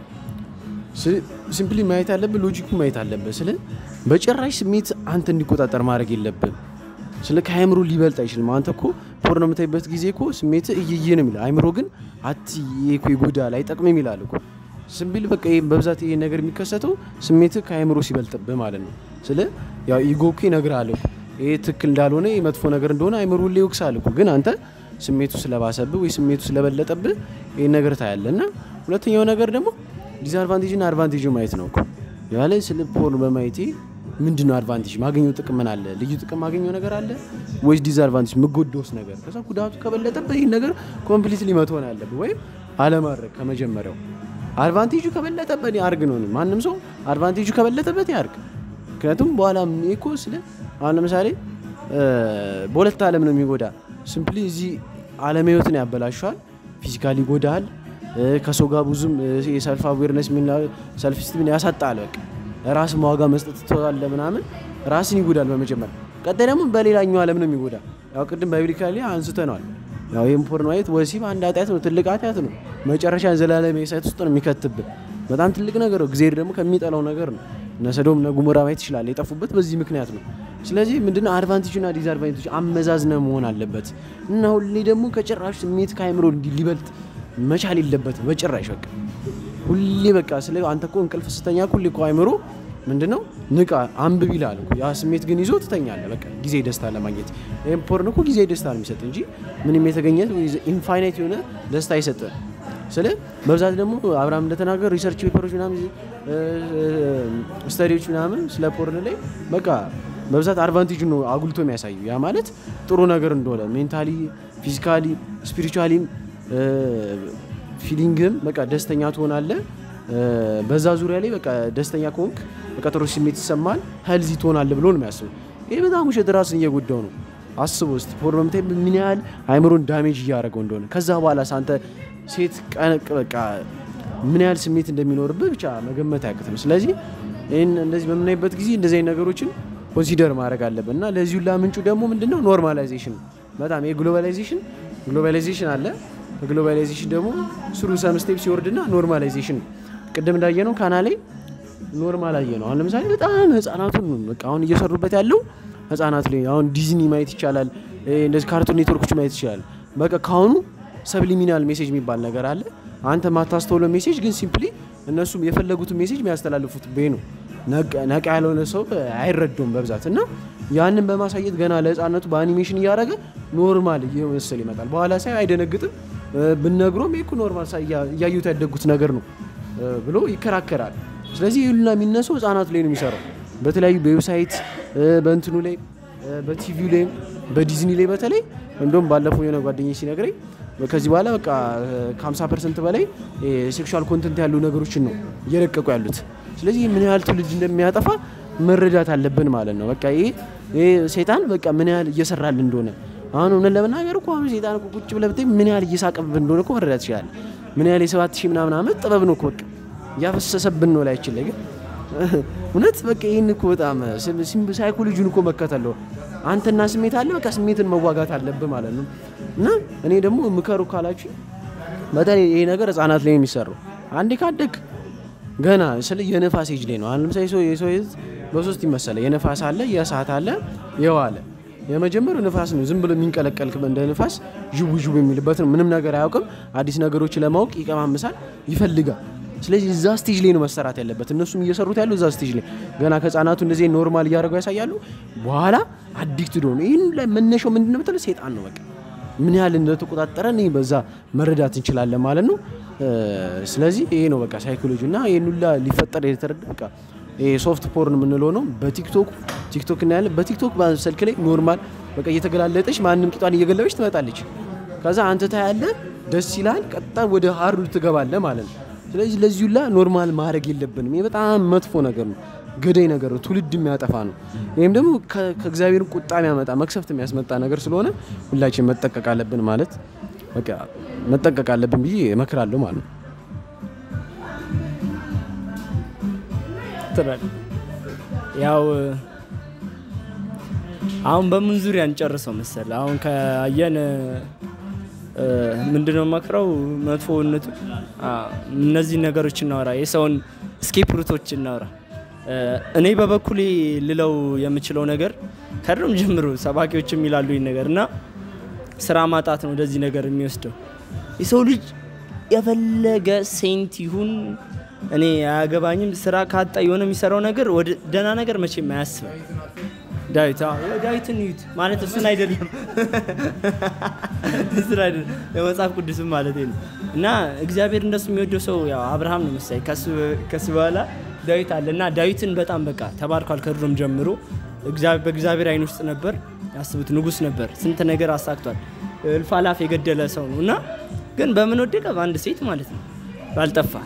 ሲምፕሊ ማየት አለብህ፣ ሎጂኩ ማየት አለብህ። ስለ በጭራሽ ስሜት አንተ እንዲቆጣጠር ማድረግ የለብህም። ስለ ከአይምሮ ሊበልጥ አይችልም። አንተ እኮ ፖርን የምታይበት ጊዜ እኮ ስሜት እየየ ነው የሚለው፣ አይምሮ ግን እኮ ይጎዳል አይጠቅምም ይላል እኮ። ሲምፕሊ በቃ በብዛት ይሄ ነገር የሚከሰተው ስሜት ከአይምሮ ሲበልጥብህ ማለት ነው። ስለ ያው ኢጎ እኮ ይነግራል እኮ ይሄ ትክክል እንዳልሆነ መጥፎ ነገር እንደሆነ አይምሮ ሁሌ ይወቅሳል እኮ። ግን አንተ ስሜቱ ስለባሰብህ ወይ ስሜቱ ስለበለጠብህ ይሄን ነገር ታያለና። ሁለተኛው ነገር ደግሞ ዲስአድቫንቴጅ እና አድቫንቴጅ ማየት ነው እኮ። ያለ ስለ ፖርን በማየት ምንድነው አድቫንቴጅ ማገኘው ጥቅም ምን አለ? ልዩ ጥቅም ማገኘው ነገር አለ ወይስ ዲስአድቫንቴጅ ምጎደውስ ነገር? ከዛ ጉዳቱ ከበለጠብህ ይሄን ነገር ኮምፕሊትሊ መተው ነው ያለብህ ወይ አለማድረግ ከመጀመሪያው። አድቫንቴጁ ከበለጠበት ያርግ ነው። ማንንም ሰው አድቫንቴጁ ከበለጠበት ያርግ። ምክንያቱም በኋላ እኮ ስለ አሁን ለምሳሌ በሁለት ዓለም ነው የሚጎዳ። ሲምፕሊ እዚህ ዓለም ህይወትን ያበላሻል፣ ፊዚካሊ ይጎዳል። ከሰው ጋር ብዙም የሰልፍ አዌርነስ ምን ሰልፍ ስቲምን ያሳጣል። በቃ ራስ ማዋጋ መስጠት ተዋለ ምናምን ራስን ይጎዳል በመጀመሪያ። ቀጣይ ደግሞ በሌላኛው ዓለም ነው የሚጎዳ። ያው ቅድም ባይብሊካሊ አንስተናል። ያው ፖርን ማየት ወሲብ አንድ ኃጢአት ነው፣ ትልቅ ኃጢአት ነው። መጨረሻን ዘላለም የሳይት ውስጥ ነው የሚከትብህ። በጣም ትልቅ ነገር ነው። እግዚአብሔር ደግሞ ከሚጠላው ነገር ነው። እነ ሰዶም እና ገሞራ ማየት ይችላል። የጠፉበት በዚህ ምክንያት ነው። ስለዚህ ምንድነው አድቫንቴጅ እና ዲስአድቫንቴጅ አመዛዝነ መሆን አለበት እና ሁሌ ደግሞ ከጭራሽ ስሜት ከአይምሮ ሊበልጥ መቻል የለበትም በጭራሽ። በቃ ሁሌ በቃ ስለ አንተ እኮ እንቅልፍ ስተኛ ሁሌ እኮ አይምሮ ምንድነው ንቃ አንብብ ይላል እኮ። ያ ስሜት ግን ይዞ ትተኛለህ። በቃ ጊዜ ደስታ ለማግኘት ይሄን ፖርን እኮ ጊዜ ደስታ ነው የሚሰጥ እንጂ ምንም የተገኘ ኢንፋይናይት የሆነ ደስታ አይሰጥም። ስለ በብዛት ደግሞ አብርሃም እንደተናገረ ሪሰርች ፔፐሮች ምናምን ስተዲዎች ምናምን ስለ ፖርን ላይ በቃ በብዛት አድቫንቴጅ ነው አጉልቶ የሚያሳዩ። ያ ማለት ጥሩ ነገር እንደሆነ ሜንታሊ፣ ፊዚካሊ፣ ስፒሪቹዋሊ ፊሊንግም በቃ ደስተኛ ትሆናለህ። በዛ ዙሪያ ላይ በቃ ደስተኛ ከሆንክ በቃ ጥሩ ስሜት ይሰማል፣ ሄልዚ ትሆናለህ ብሎ ነው የሚያስበው። ይሄ በጣም ውሸት፣ ራስን እየጎዳው ነው። አስበው እስቲ ፖርን በምታይ ምን ያህል አይምሮን ዳሜጅ እያደረገው እንደሆነ። ከዛ በኋላ ሳንተ ሴት ቀነቅ በቃ ምን ያህል ስሜት እንደሚኖርብህ ብቻ መገመት አያቅትም። ስለዚህ ይሄን እንደዚህ በምናይበት ጊዜ እንደዚህ አይነት ነገሮችን ኮንሲደር ማድረግ አለብን እና ለዚህ ሁላ ምንጩ ደግሞ ምንድነው ኖርማላይዜሽን። በጣም ግሎባላይዜሽን አለ። ግሎባላይዜሽን ደግሞ ስሩ ሰም ስቴፕስ ይወርድና ኖርማላይዜሽን ቅድም እንዳየነው ካናሌ ኖርማል አየነው። አሁን ለምሳሌ በጣም ህፃናቱን በቃ አሁን እየሰሩበት ያለው ህፃናት ላይ አሁን ዲዝኒ ማየት ይቻላል፣ እንደዚህ ካርቱን ኔትወርኮች ማየት ይቻላል። በቃ ካሁኑ ሰብሊሚናል ሜሴጅ የሚባል ነገር አለ። አንተ ማታስተውለው ሜሴጅ ግን ሲምፕሊ እነሱም የፈለጉትን ሜሴጅ የሚያስተላልፉት ነው። ነቃ ያልሆነ ሰው አይረዳውም በብዛት እና ያንን በማሳየት ገና ለህፃናቱ በአኒሜሽን እያደረገ ኖርማል እየመሰለ ይመጣል። በኋላ ሳይ አይደነግጥም ብንነግሮም ይሄ እኮ ኖርማል እያዩት ያደጉት ነገር ነው ብሎ ይከራከራል። ስለዚህ ይሉና የሚነሳው ህፃናቱ ላይ ነው የሚሰራው። በተለያዩ በዌብሳይት በእንትኑ ላይ በቲቪው ላይ በዲዝኒ ላይ በተለይ እንደውም ባለፈው የሆነ ጓደኛዬ ሲነግረኝ ከዚህ በኋላ በቃ ከ50% በላይ ሴክሹዋል ኮንተንት ያሉ ነገሮችን ነው እየለቀቁ ያሉት። ስለዚህ ምን ያህል ትውልድ እንደሚያጠፋ መረዳት አለብን ማለት ነው። በቃ ይሄ ሰይጣን በቃ ምን ያህል እየሰራል እንደሆነ አሁን ምን ለምናገር እኮ አሁን ሰይጣን እኮ ቁጭ ብለህ ብታይ ምን ያህል እየሳቀብን እንደሆነ እኮ መረዳት ይችላል። ምን ያህል የ7000 ምናምን ዓመት ጥበብ ነው እኮ በቃ ያፈሰሰብን ነው ላይ ይችላል። ግን እውነት በቃ ይሄን እኮ በጣም ሳይኮሎጂን እኮ መከተል አንተና ስሜት አለ በቃ ስሜትን መዋጋት አለብህ ማለት ነው። እና እኔ ደግሞ ምከሩ ካላችሁ በተለይ ይሄ ነገር ህፃናት ላይ የሚሰራው አንዴ ካደግ ገና ስለ የነፋስ ኤጅ ላይ ነው። አሁን ለምሳሌ የሰው በሶስት ይመሰለ የነፋስ አለ የእሳት አለ የዋለ የመጀመሪያው ነፋስ ነው። ዝም ብሎ የሚንቀለቀል እንደ ነፋስ ጅቡ የሚልበት ነው። ምንም ነገር አያውቅም። አዲስ ነገሮች ለማወቅ ይቀማምሳል ይፈልጋል። ስለዚህ እዛ ስቴጅ ላይ ነው መሰራት ያለበት። እነሱም እየሰሩት ያለው እዛ ስቴጅ ላይ ገና ከህፃናቱ እንደዚህ ኖርማል እያደረጉ ያሳያሉ። በኋላ አዲክትድ ሆነ። ይሄን ላይ መነሻው ምንድነው ብትል ሰይጣን ነው። በቃ ምን ያህል እንደተቆጣጠረን በዛ መረዳት እንችላለን ማለት ነው። ስለዚህ ይሄ ነው በቃ ሳይኮሎጂና ይሄን ሁላ ሊፈጠር የተረዳ በቃ ይሄ ሶፍት ፖርን ምንለው ነው። በቲክቶክ እና ያለ በቲክቶክ በስልክ ላይ ኖርማል በቃ እየተገላለጠች ማንንም ቂጧን እየገለበች ትመጣለች። ከዛ አንተ ታያለህ ደስ ይላል። ቀጣ ወደ ሃርዱ ትገባለህ ማለት ነው። ስለዚህ ለዚህ ሁላ ኖርማል ማድረግ የለብንም። ይሄ በጣም መጥፎ ነገር ነው። ገዳይ ነገር ነው። ትውልድ የሚያጠፋ ነው። ይሄም ደግሞ ከእግዚአብሔር ቁጣ የሚያመጣ መክሰፍት የሚያስመጣ ነገር ስለሆነ ሁላችን መጠቀቅ አለብን ማለት በቃ መጠቀቅ አለብን ብዬ እመክራለሁ ማለት ነው። ያው አሁን በምን ዙሪያ እንጨርሰው መሰለ አሁን ከአየን ምንድነው መክረው መጥፎነቱ እነዚህ ነገሮች እናወራ የሰውን ስኬፕ ሩቶች እናወራ። እኔ በበኩሌ ልለው የምችለው ነገር ከድሮም ጀምሮ ሰባኪዎችም ይላሉ ይሄን ነገርና ስራ ማጣት ነው ወደዚህ ነገር የሚወስደው። የሰው ልጅ የፈለገ ሴንት ይሁን እኔ አያገባኝም ስራ ካጣ የሆነ የሚሰራው ነገር ወደ ደና ነገር መቼም አያስብም። ዳዊትን ይዩት ማለት እሱን አይደለም እስራኤል የመጽሐፍ ቅዱስም ማለት ነው። እና እግዚአብሔር እንደሱ የሚወደው ሰው ያው አብርሃም ነው መሰለኝ ከሱ በኋላ ዳዊት አለና ዳዊትን በጣም በቃ ተባርኳል። ከድሮም ጀምሮ በእግዚአብሔር አይን ውስጥ ነበር። ያስቡት ንጉስ ነበር። ስንት ነገር አሳክቷል። እልፍ አላፍ የገደለ ሰው ነውና ግን በምን ወደቀ? በአንድ ሴት ማለት ነው ባልጠፋ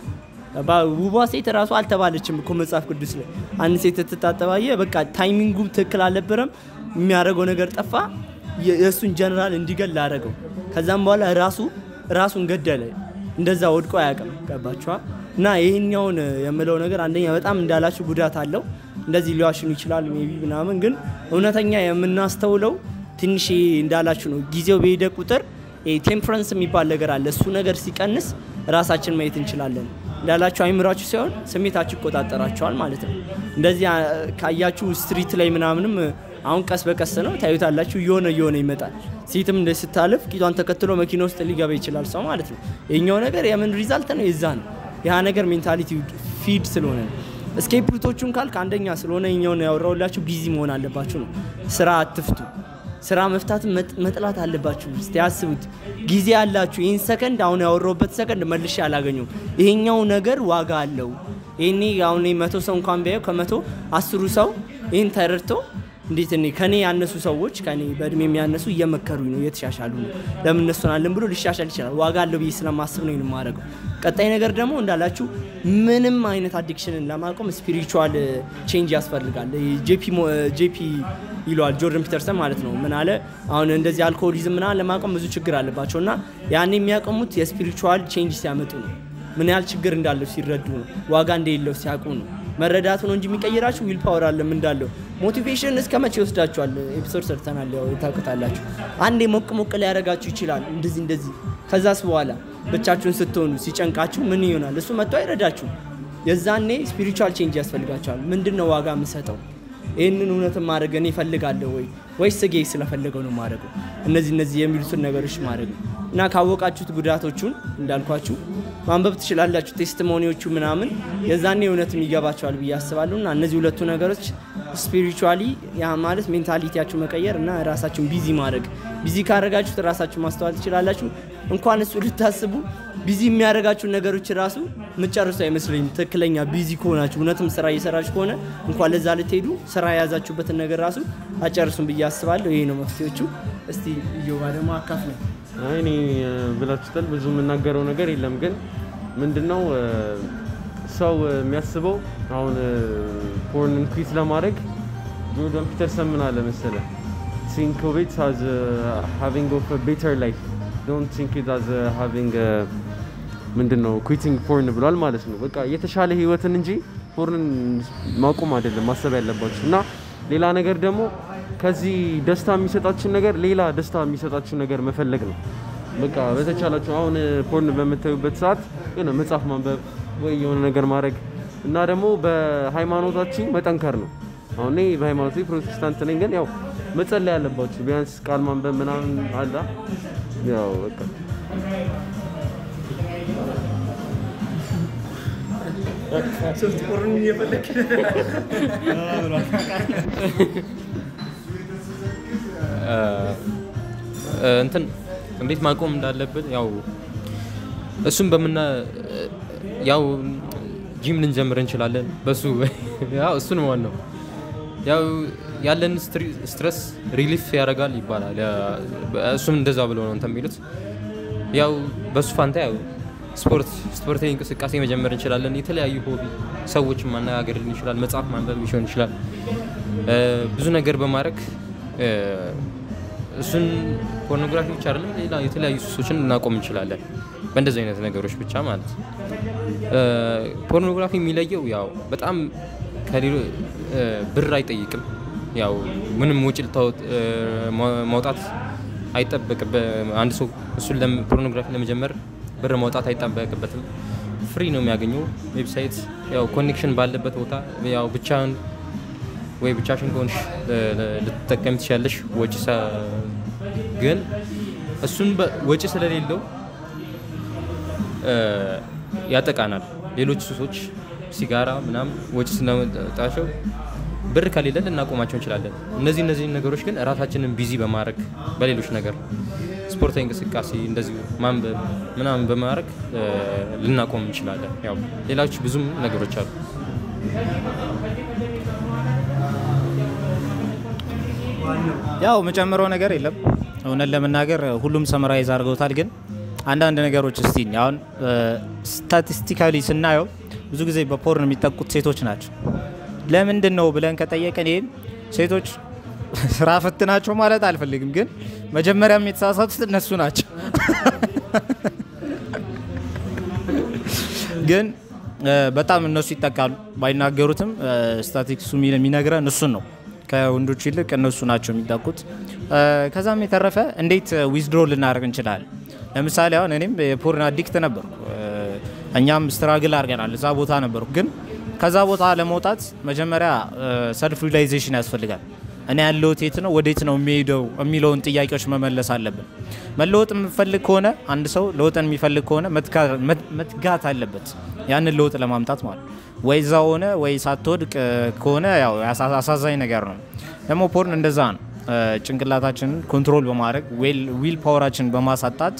ውቧ ሴት ራሱ አልተባለችም እኮ መጽሐፍ ቅዱስ ላይ። አንድ ሴት ተጣጣባየ በቃ ታይሚንጉ ትክክል አልነበረም። የሚያደርገው ነገር ጠፋ። የእሱን ጀነራል እንዲገል አደረገው። ከዛም በኋላ ራሱን ገደለ። እንደዛ ወድቆ አያውቅም። ገባችኋ? እና ይሄኛውን የምለው ነገር አንደኛ በጣም እንዳላችሁ ጉዳት አለው። እንደዚህ ሊዋሽኑ ይችላል ሜቢ ምናምን ግን እውነተኛ የምናስተውለው ትንሽ እንዳላችሁ ነው። ጊዜው በሄደ ቁጥር ቴምፐረንስ የሚባል ነገር አለ። እሱ ነገር ሲቀንስ ራሳችን ማየት እንችላለን። እንዳላችሁ አይምራችሁ ሳይሆን ስሜታችሁ ይቆጣጠራችኋል ማለት ነው። እንደዚህ ካያችሁ ስትሪት ላይ ምናምንም አሁን ቀስ በቀስ ነው ታዩታላችሁ የሆነ ይመጣል። ሴትም እንደዚህ ስታልፍ ቂጧን ተከትሎ መኪና ውስጥ ሊገባ ይችላል ሰው ማለት ነው። የኛው ነገር የምን ሪዛልት ነው? የዛ ነው ያ ነገር ሜንታሊቲ ፊድ ስለሆነ እስኬፕ ሩቶቹን ካልክ አንደኛ ስለሆነ የኛውን ያወራውላችሁ ቢዚ መሆን አለባችሁ ነው። ስራ አትፍቱ። ስራ መፍታት መጥላት አለባችሁ። እስቲ አስቡት ጊዜ ያላችሁ ይሄን ሰከንድ አሁን ያወራውበት ሰከንድ መልሼ አላገኘው። ይሄኛው ነገር ዋጋ አለው። ይሄኔ አሁን 100 ሰው እንኳን ቢያየው ከ100 10 ሰው ይሄን ተረድቶ እንዴት እኔ ከኔ ያነሱ ሰዎች ከኔ በእድሜ የሚያነሱ እየመከሩኝ ነው እየተሻሻሉ ነው ለምን እነሱን አለን ብሎ ሊሻሻል ይችላል። ዋጋ አለው ብዬ ስለማስብ ነው የማረጋው። ቀጣይ ነገር ደግሞ እንዳላችሁ ምንም አይነት አዲክሽንን ለማቆም ስፒሪቹዋል ቼንጅ ያስፈልጋል። ጄፒ ይሏል ጆርዳን ፒተርሰን ማለት ነው። ምን አለ አሁን እንደዚህ አልኮሆሊዝም እና ለማቆም ብዙ ችግር አለባቸውና ያኔ የሚያቆሙት የስፒሪቹዋል ቼንጅ ሲያመጡ ነው። ምን ያህል ችግር እንዳለው ሲረዱ ነው። ዋጋ እንደሌለው ሲያውቁ ነው። መረዳቱ ነው እንጂ የሚቀየራችሁ ዊል ፓወር አለም እንዳለው ሞቲቬሽን እስከመቼ ይወስዳችኋል? ኤፒሶድ ሰርተናል ያው ታውቁታላችሁ። አንዴ ሞቅ ላይ ያረጋችሁ ይችላል እንደዚህ ከዛስ በኋላ ብቻችሁን ስትሆኑ ሲጨንቃችሁ ምን ይሆናል? እሱ መጥቶ አይረዳችሁ። የዛኔ ስፒሪቹዋል ቼንጅ ያስፈልጋችኋል። ምንድነው ዋጋ የምሰጠው? ይሄንን እውነት ማድረግ እኔ ፈልጋለሁ ወይስ ስጌ ስለፈለገው ነው ማድረገው? እነዚህ የሚሉትን ነገሮች ማድረግ እና ካወቃችሁት ጉዳቶቹን እንዳልኳችሁ ማንበብ ትችላላችሁ። ቴስቲሞኒዎቹ ምናምን የዛኔ እውነትም ይገባችኋል ብዬ አስባለሁና እነዚህ ሁለቱ ነገሮች ስፒሪቹዋሊ ያ ማለት ሜንታሊቲያችሁ መቀየር እና ራሳችሁን ቢዚ ማድረግ። ቢዚ ካረጋችሁት ራሳችሁን ማስተዋል ትችላላችሁ። እንኳን እሱ ልታስቡ ቢዚ የሚያደርጋችሁ ነገሮች ራሱ መጨረሻ አይመስለኝም። ትክክለኛ ቢዚ ከሆናችሁ እውነትም ስራ እየሰራችሁ ከሆነ እንኳን ለዛ ልትሄዱ ስራ ያዛችሁበትን ነገር ራሱ አጨርሱን ብዬ አስባለሁ። ይሄ ነው መፍትሄዎቹ። እስቲ ይዮባ ደግሞ አካፍሉ። እኔ ብላችሁታል ብዙ የምናገረው ነገር የለም ግን ምንድነው ሰው የሚያስበው አሁን ፖርንን ኩዊት ለማድረግ ጆርዳን ፒተርሰን ምን አለ መሰለህ think of it as having of a better life don't think it as having ምንድነው quitting porn ብሏል ማለት ነው በቃ የተሻለ ህይወትን እንጂ ፖርንን ማቆም አይደለም ማሰብ ያለባችሁ እና ሌላ ነገር ደግሞ ከዚህ ደስታ የሚሰጣችሁ ነገር ሌላ ደስታ የሚሰጣችሁ ነገር መፈለግ ነው በቃ በተቻላችሁ አሁን ፖርን በመታዩበት ሰዓት የሆነ መጽሐፍ ማንበብ ወይ የሆነ ነገር ማድረግ እና ደግሞ በሃይማኖታችሁ መጠንከር ነው አሁን እኔ በሃይማኖቴ ፕሮቴስታንት ነኝ ግን ያው መጸለይ ያለባችሁ ቢያንስ ቃል ማንበብ ምናምን አላ ያው በቃ ሶፍት ፖርን እየፈለክ እንትን እንዴት ማቆም እንዳለብን ያው እሱም በመና ያው ጂም ልንጀምር እንችላለን በሱ ያው እሱን ማለት ነው ያው ያለን ስትረስ ሪሊፍ ያደርጋል ይባላል እሱም እንደዛ ብለው ነው እንትን የሚሉት ያው በሱ ፋንታ ያው ስፖርታዊ እንቅስቃሴ መጀመር እንችላለን የተለያዩ ሆቢ ሰዎችን ማነጋገር እንችላል መጽሐፍ ማንበብ ሊሆን ይችላል ብዙ ነገር በማድረግ እሱን ፖርኖግራፊ ብቻ አይደለም ሌላ የተለያዩ ሱሶችን እናቆም እንችላለን በእንደዚህ አይነት ነገሮች ብቻ ማለት ፖርኖግራፊ የሚለየው ያው በጣም ከሌሎ ብር አይጠይቅም ያው ምንም ወጪ ማውጣት አይጠበቅም አንድ ሰው እሱን ፖርኖግራፊ ለመጀመር ብር ማውጣት አይጠበቅበትም ፍሪ ነው የሚያገኘው ዌብሳይት ያው ኮኔክሽን ባለበት ቦታ ያው ብቻን ወይ ብቻሽን ኮንሽ ልትጠቀም ትችላለሽ ወጪ ግን እሱን ወጪ ስለሌለው ያጠቃናል ሌሎች ሱሶች ሲጋራ ምናም ወጪ ስለመጣቸው ብር ከሌለ ልናቆማቸው እንችላለን እነዚህ ነገሮች ግን ራሳችንን ቢዚ በማድረግ በሌሎች ነገር ስፖርታዊ እንቅስቃሴ እንደዚህ ማንበብ ምናምን በማድረግ ልናቆም እንችላለን ያው ሌሎች ብዙም ነገሮች አሉ ያው መጨመረው ነገር የለም እውነት ለመናገር ሁሉም ሰመራይዝ አድርገውታል ግን አንዳንድ ነገሮች እስቲ አሁን ስታቲስቲካሊ ስናየው ብዙ ጊዜ በፖርን የሚጠቁት ሴቶች ናቸው ለምንድን ነው ብለን ከጠየቀን ይሄን ሴቶች ስራ ፈት ናቸው ማለት አልፈልግም ግን መጀመሪያም የተሳሳቱት እነሱ ናቸው ግን በጣም እነሱ ይጠቃሉ ባይናገሩትም ስታቲስቲክሱ የሚነግረን እሱን ነው ከወንዶች ይልቅ እነሱ ናቸው የሚጠቁት ከዛም የተረፈ እንዴት ዊዝድሮ ልናደርግ እንችላለን ለምሳሌ አሁን እኔም የፖርን አዲክት ነበርኩ እኛም ስትራግል አድርገናል እዛ ቦታ ነበርኩ ግን ከዛ ቦታ ለመውጣት መጀመሪያ ሰልፍ ሪላይዜሽን ያስፈልጋል እኔ ያለሁት የት ነው ወዴት ነው የሚሄደው የሚለውን ጥያቄዎች መመለስ አለብን መለወጥ የሚፈልግ ከሆነ አንድ ሰው ለውጥን የሚፈልግ ከሆነ መትጋት አለበት ያንን ለውጥ ለማምጣት ማለት ወይ ዛው ሆነ ወይ ሳትወድቅ ከሆነ ያው አሳዛኝ ነገር ነው ደግሞ ፖርን እንደዛ ነው ጭንቅላታችንን ኮንትሮል በማድረግ ዊል ፓወራችን በማሳጣት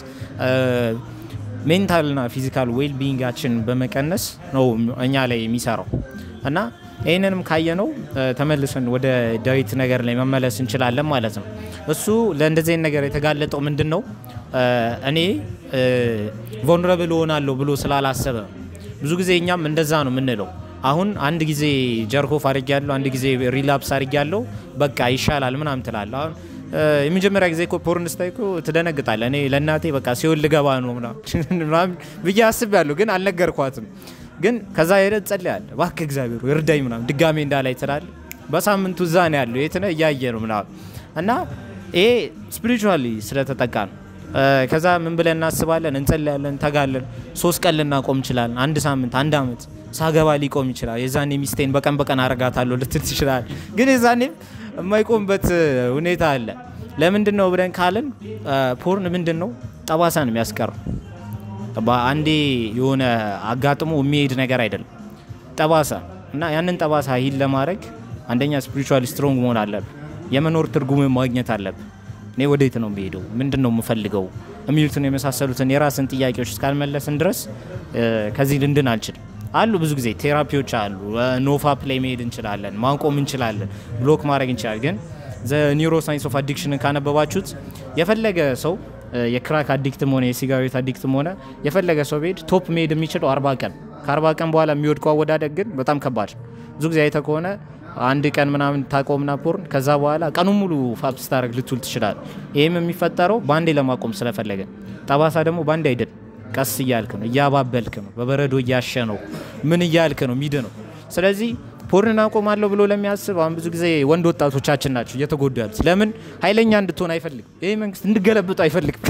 ሜንታልና ፊዚካል ዌል ቢንጋችን በመቀነስ ነው እኛ ላይ የሚሰራው እና ይሄንንም ካየነው ተመልሰን ወደ ዳዊት ነገር ላይ መመለስ እንችላለን ማለት ነው እሱ ለእንደዚህ ነገር የተጋለጠው ምንድነው እኔ ቮልነራብል ሆናለሁ ብሎ ስላላሰበ ብዙ ጊዜ እኛም እንደዛ ነው የምንለው አሁን አንድ ጊዜ ጀርኮፍ አድርጊያለሁ አንድ ጊዜ ሪላፕስ አድርጊያለሁ በቃ ይሻላል ምናምን ትላለህ አሁን የመጀመሪያ ጊዜ ፖርን ስታይኮ ትደነግጣለህ እኔ ለናቴ በቃ ሲወል ልገባ ነው ምናምን ብዬ አስቤያለሁ ግን አልነገርኳትም ግን ከዛ ሄደ ጸልያለህ እባክህ እግዚአብሔር ይርዳኝ ምናምን ድጋሜ እንዳላይ ትላለህ በሳምንቱ እዛ ነው ያለው የት ነው እያየ ነው ምናምን እና ይሄ ስፒሪቹዋሊ ስለተጠቃ ነው ከዛ ምን ብለን እናስባለን እንጸልያለን ተጋለን 3 ቀን ልናቆም ይችላል አንድ ሳምንት አንድ አመት ሳገባ ሊቆም ይችላል የዛኔ ሚስቴን በቀን አረጋታለሁ ልትል ይችላል ግን የዛኔ የማይቆምበት ሁኔታ አለ ለምንድነው ብለን ካልን ፖርን ምንድነው ጠባሳን የሚያስቀር በአንዴ የሆነ አጋጥሞ የሚሄድ ነገር አይደለም ጠባሳ እና ያንን ጠባሳ ሂል ለማድረግ አንደኛ ስፒሪቹዋሊ ስትሮንግ መሆን አለብህ የመኖር ትርጉም ማግኘት አለብህ እኔ ወዴት ነው የምሄደው ምንድነው የምፈልገው የሚሉትን የመሳሰሉትን የራስን ጥያቄዎች እስካልመለስን ድረስ ከዚህ ልንድን አንችልም አሉ ብዙ ጊዜ ቴራፒዎች አሉ ኖፋፕ ላይ መሄድ እንችላለን ማንቆም እንችላለን ብሎክ ማድረግ እንችላለን ግን ዘ ኒውሮ ሳይንስ ኦፍ አዲክሽን ካነበባችሁት የፈለገ ሰው የክራክ አዲክትም ሆነ የሲጋሬት አዲክትም ሆነ የፈለገ ሰው ቤት ቶፕ ሜድ የሚችለው 40 ቀን ከ40 ቀን በኋላ የሚወድቀው አወዳደቅ ግን በጣም ከባድ ብዙ ጊዜ አይተ ከሆነ አንድ ቀን ምናምን ታቆምና ፖርን ከዛ በኋላ ቀኑ ሙሉ ፋፕ ስታረግ ልትውል ትችላል ይሄም የሚፈጠረው ባንዴ ለማቆም ስለፈለገ ጠባሳ ደግሞ ባንዴ አይደል ቀስ እያልክ ነው እያባበልክ ነው በበረዶ እያሸ ነው ምን እያልክ ነው ሚድ ነው ስለዚህ ፖርን አቆማለሁ ብሎ ለሚያስብ አሁን ብዙ ጊዜ ወንድ ወጣቶቻችን ናቸው እየተጎዱ ያሉት ለምን ኃይለኛ እንድትሆን አይፈልግም ይሄ መንግስት እንድገለብጥ አይፈልግም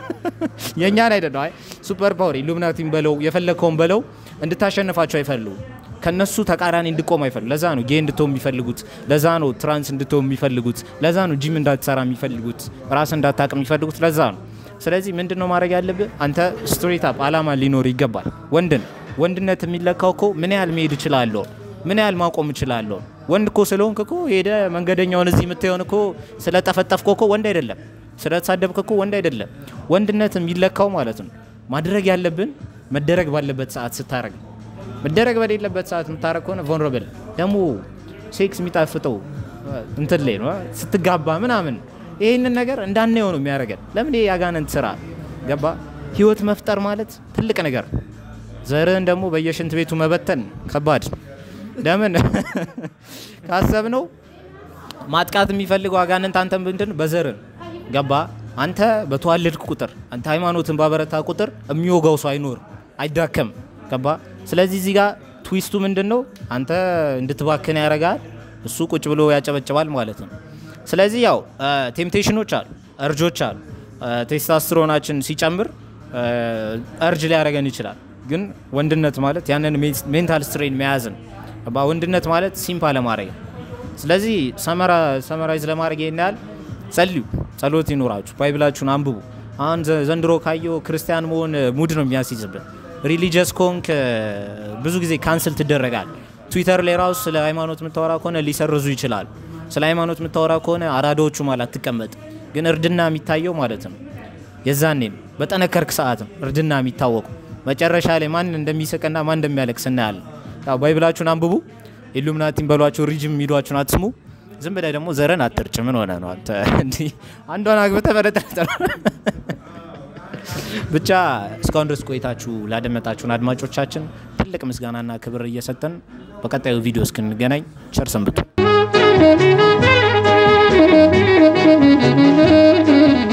የኛን አይደል አይ ሱፐር ፓወር ኢሉሚናቲን በለው የፈለከውን በለው እንድታሸንፋቸው አይፈልጉ ከነሱ ተቃራኒ እንድቆም አይፈልጉ ለዛ ነው ጌ እንድትሆን የሚፈልጉት ለዛ ነው ትራንስ እንድትሆን የሚፈልጉት ለዛ ነው ጂም እንዳትሰራ የሚፈልጉት ራስ እንዳታቅም የሚፈልጉት ለዛ ነው ስለዚህ ምንድነው ማድረግ ያለብህ አንተ ስትሬት አፕ አላማ ሊኖር ይገባል ወንድነት የሚለካው እኮ ምን ያህል መሄድ ይችላል ምን ያህል ማቆም ይችላል ወንድ እኮ ስለሆንክ እኮ ሄደ መንገደኛውን እዚህ የምትሆን እኮ ስለተፈጠፍክ እኮ ወንድ አይደለም ስለተሳደብክ እኮ ወንድ አይደለም ወንድነት የሚለካው ማለት ነው ማድረግ ያለብን መደረግ ባለበት ሰዓት ስታረግ መደረግ በሌለበት ሰዓት የምታረግ ከሆነ vulnerable ደግሞ ሴክስ የሚጣፍጠው እንትን ላይ ነው ስትጋባ ምናምን ይሄንን ነገር እንዳንየው ነው የሚያረጋል ለምን ይሄ ያጋነንት ስራ ገባ ህይወት መፍጠር ማለት ትልቅ ነገር ዘርን ደግሞ በየሽንት ቤቱ መበተን ከባድ ለምን ካሰብነው ማጥቃት የሚፈልገው አጋነንት አንተን ምንድን በዘርን ገባ አንተ በተዋለድክ ቁጥር አንተ ሃይማኖትን ባበረታ ቁጥር የሚወጋው ሰው አይኖር አይዳከም ገባ ስለዚህ እዚህ ጋር ትዊስቱ ምንድነው አንተ እንድትባከን ያረጋል እሱ ቁጭ ብሎ ያጨበጭባል ማለት ነው ስለዚህ ያው ቴምፕቴሽኖች አሉ እርጆች አሉ ቴስቶስትሮናችን ሲጨምር እርጅ ላይ ያረጋን ይችላል ግን ወንድነት ማለት ያንን ሜንታል ስትሬን መያዝን ወንድነት ማለት ሲምፕል ለማድረግ ስለዚህ ሰመራይዝ ለማድረግ ይናል ጸልዩ ጸሎት ይኖራችሁ ባይብላችሁን አንብቡ አሁን ዘንድሮ ካየው ክርስቲያን መሆን ሙድ ነው የሚያስይዝብን ሪሊጂየስ ኮንክ ብዙ ጊዜ ካንሰል ትደረጋል ትዊተር ላይ ራሱ ስለ ሃይማኖት የምታወራ ከሆነ ሊሰርዙ ይችላል ስለ ሃይማኖት የምታወራ ከሆነ አራዳዎቹ ማለት ተቀመጥ ግን እርድና የሚታየው ማለት ነው የዛኔም በጠነከርክ ሰዓት እርድና የሚታወቁ መጨረሻ ላይ ማን እንደሚሰቀና ማን እንደሚያለቅስ እናያለን ያው ባይብላችሁን አንብቡ ኢሉሚናቲን በሏቸው ሪጅም የሚሏችሁን አትስሙ ዝም ብለህ ደግሞ ዘረን አትርጭ ምን ሆነ ነው አንተ እንዴ አንዷን አግብተህ በረጠጠ ብቻ እስካሁን ድረስ ቆይታችሁ ላደመጣችሁን አድማጮቻችን ትልቅ ምስጋናና ክብር እየሰጠን በቀጣዩ ቪዲዮ እስክንገናኝ ቸር ሰንብቱ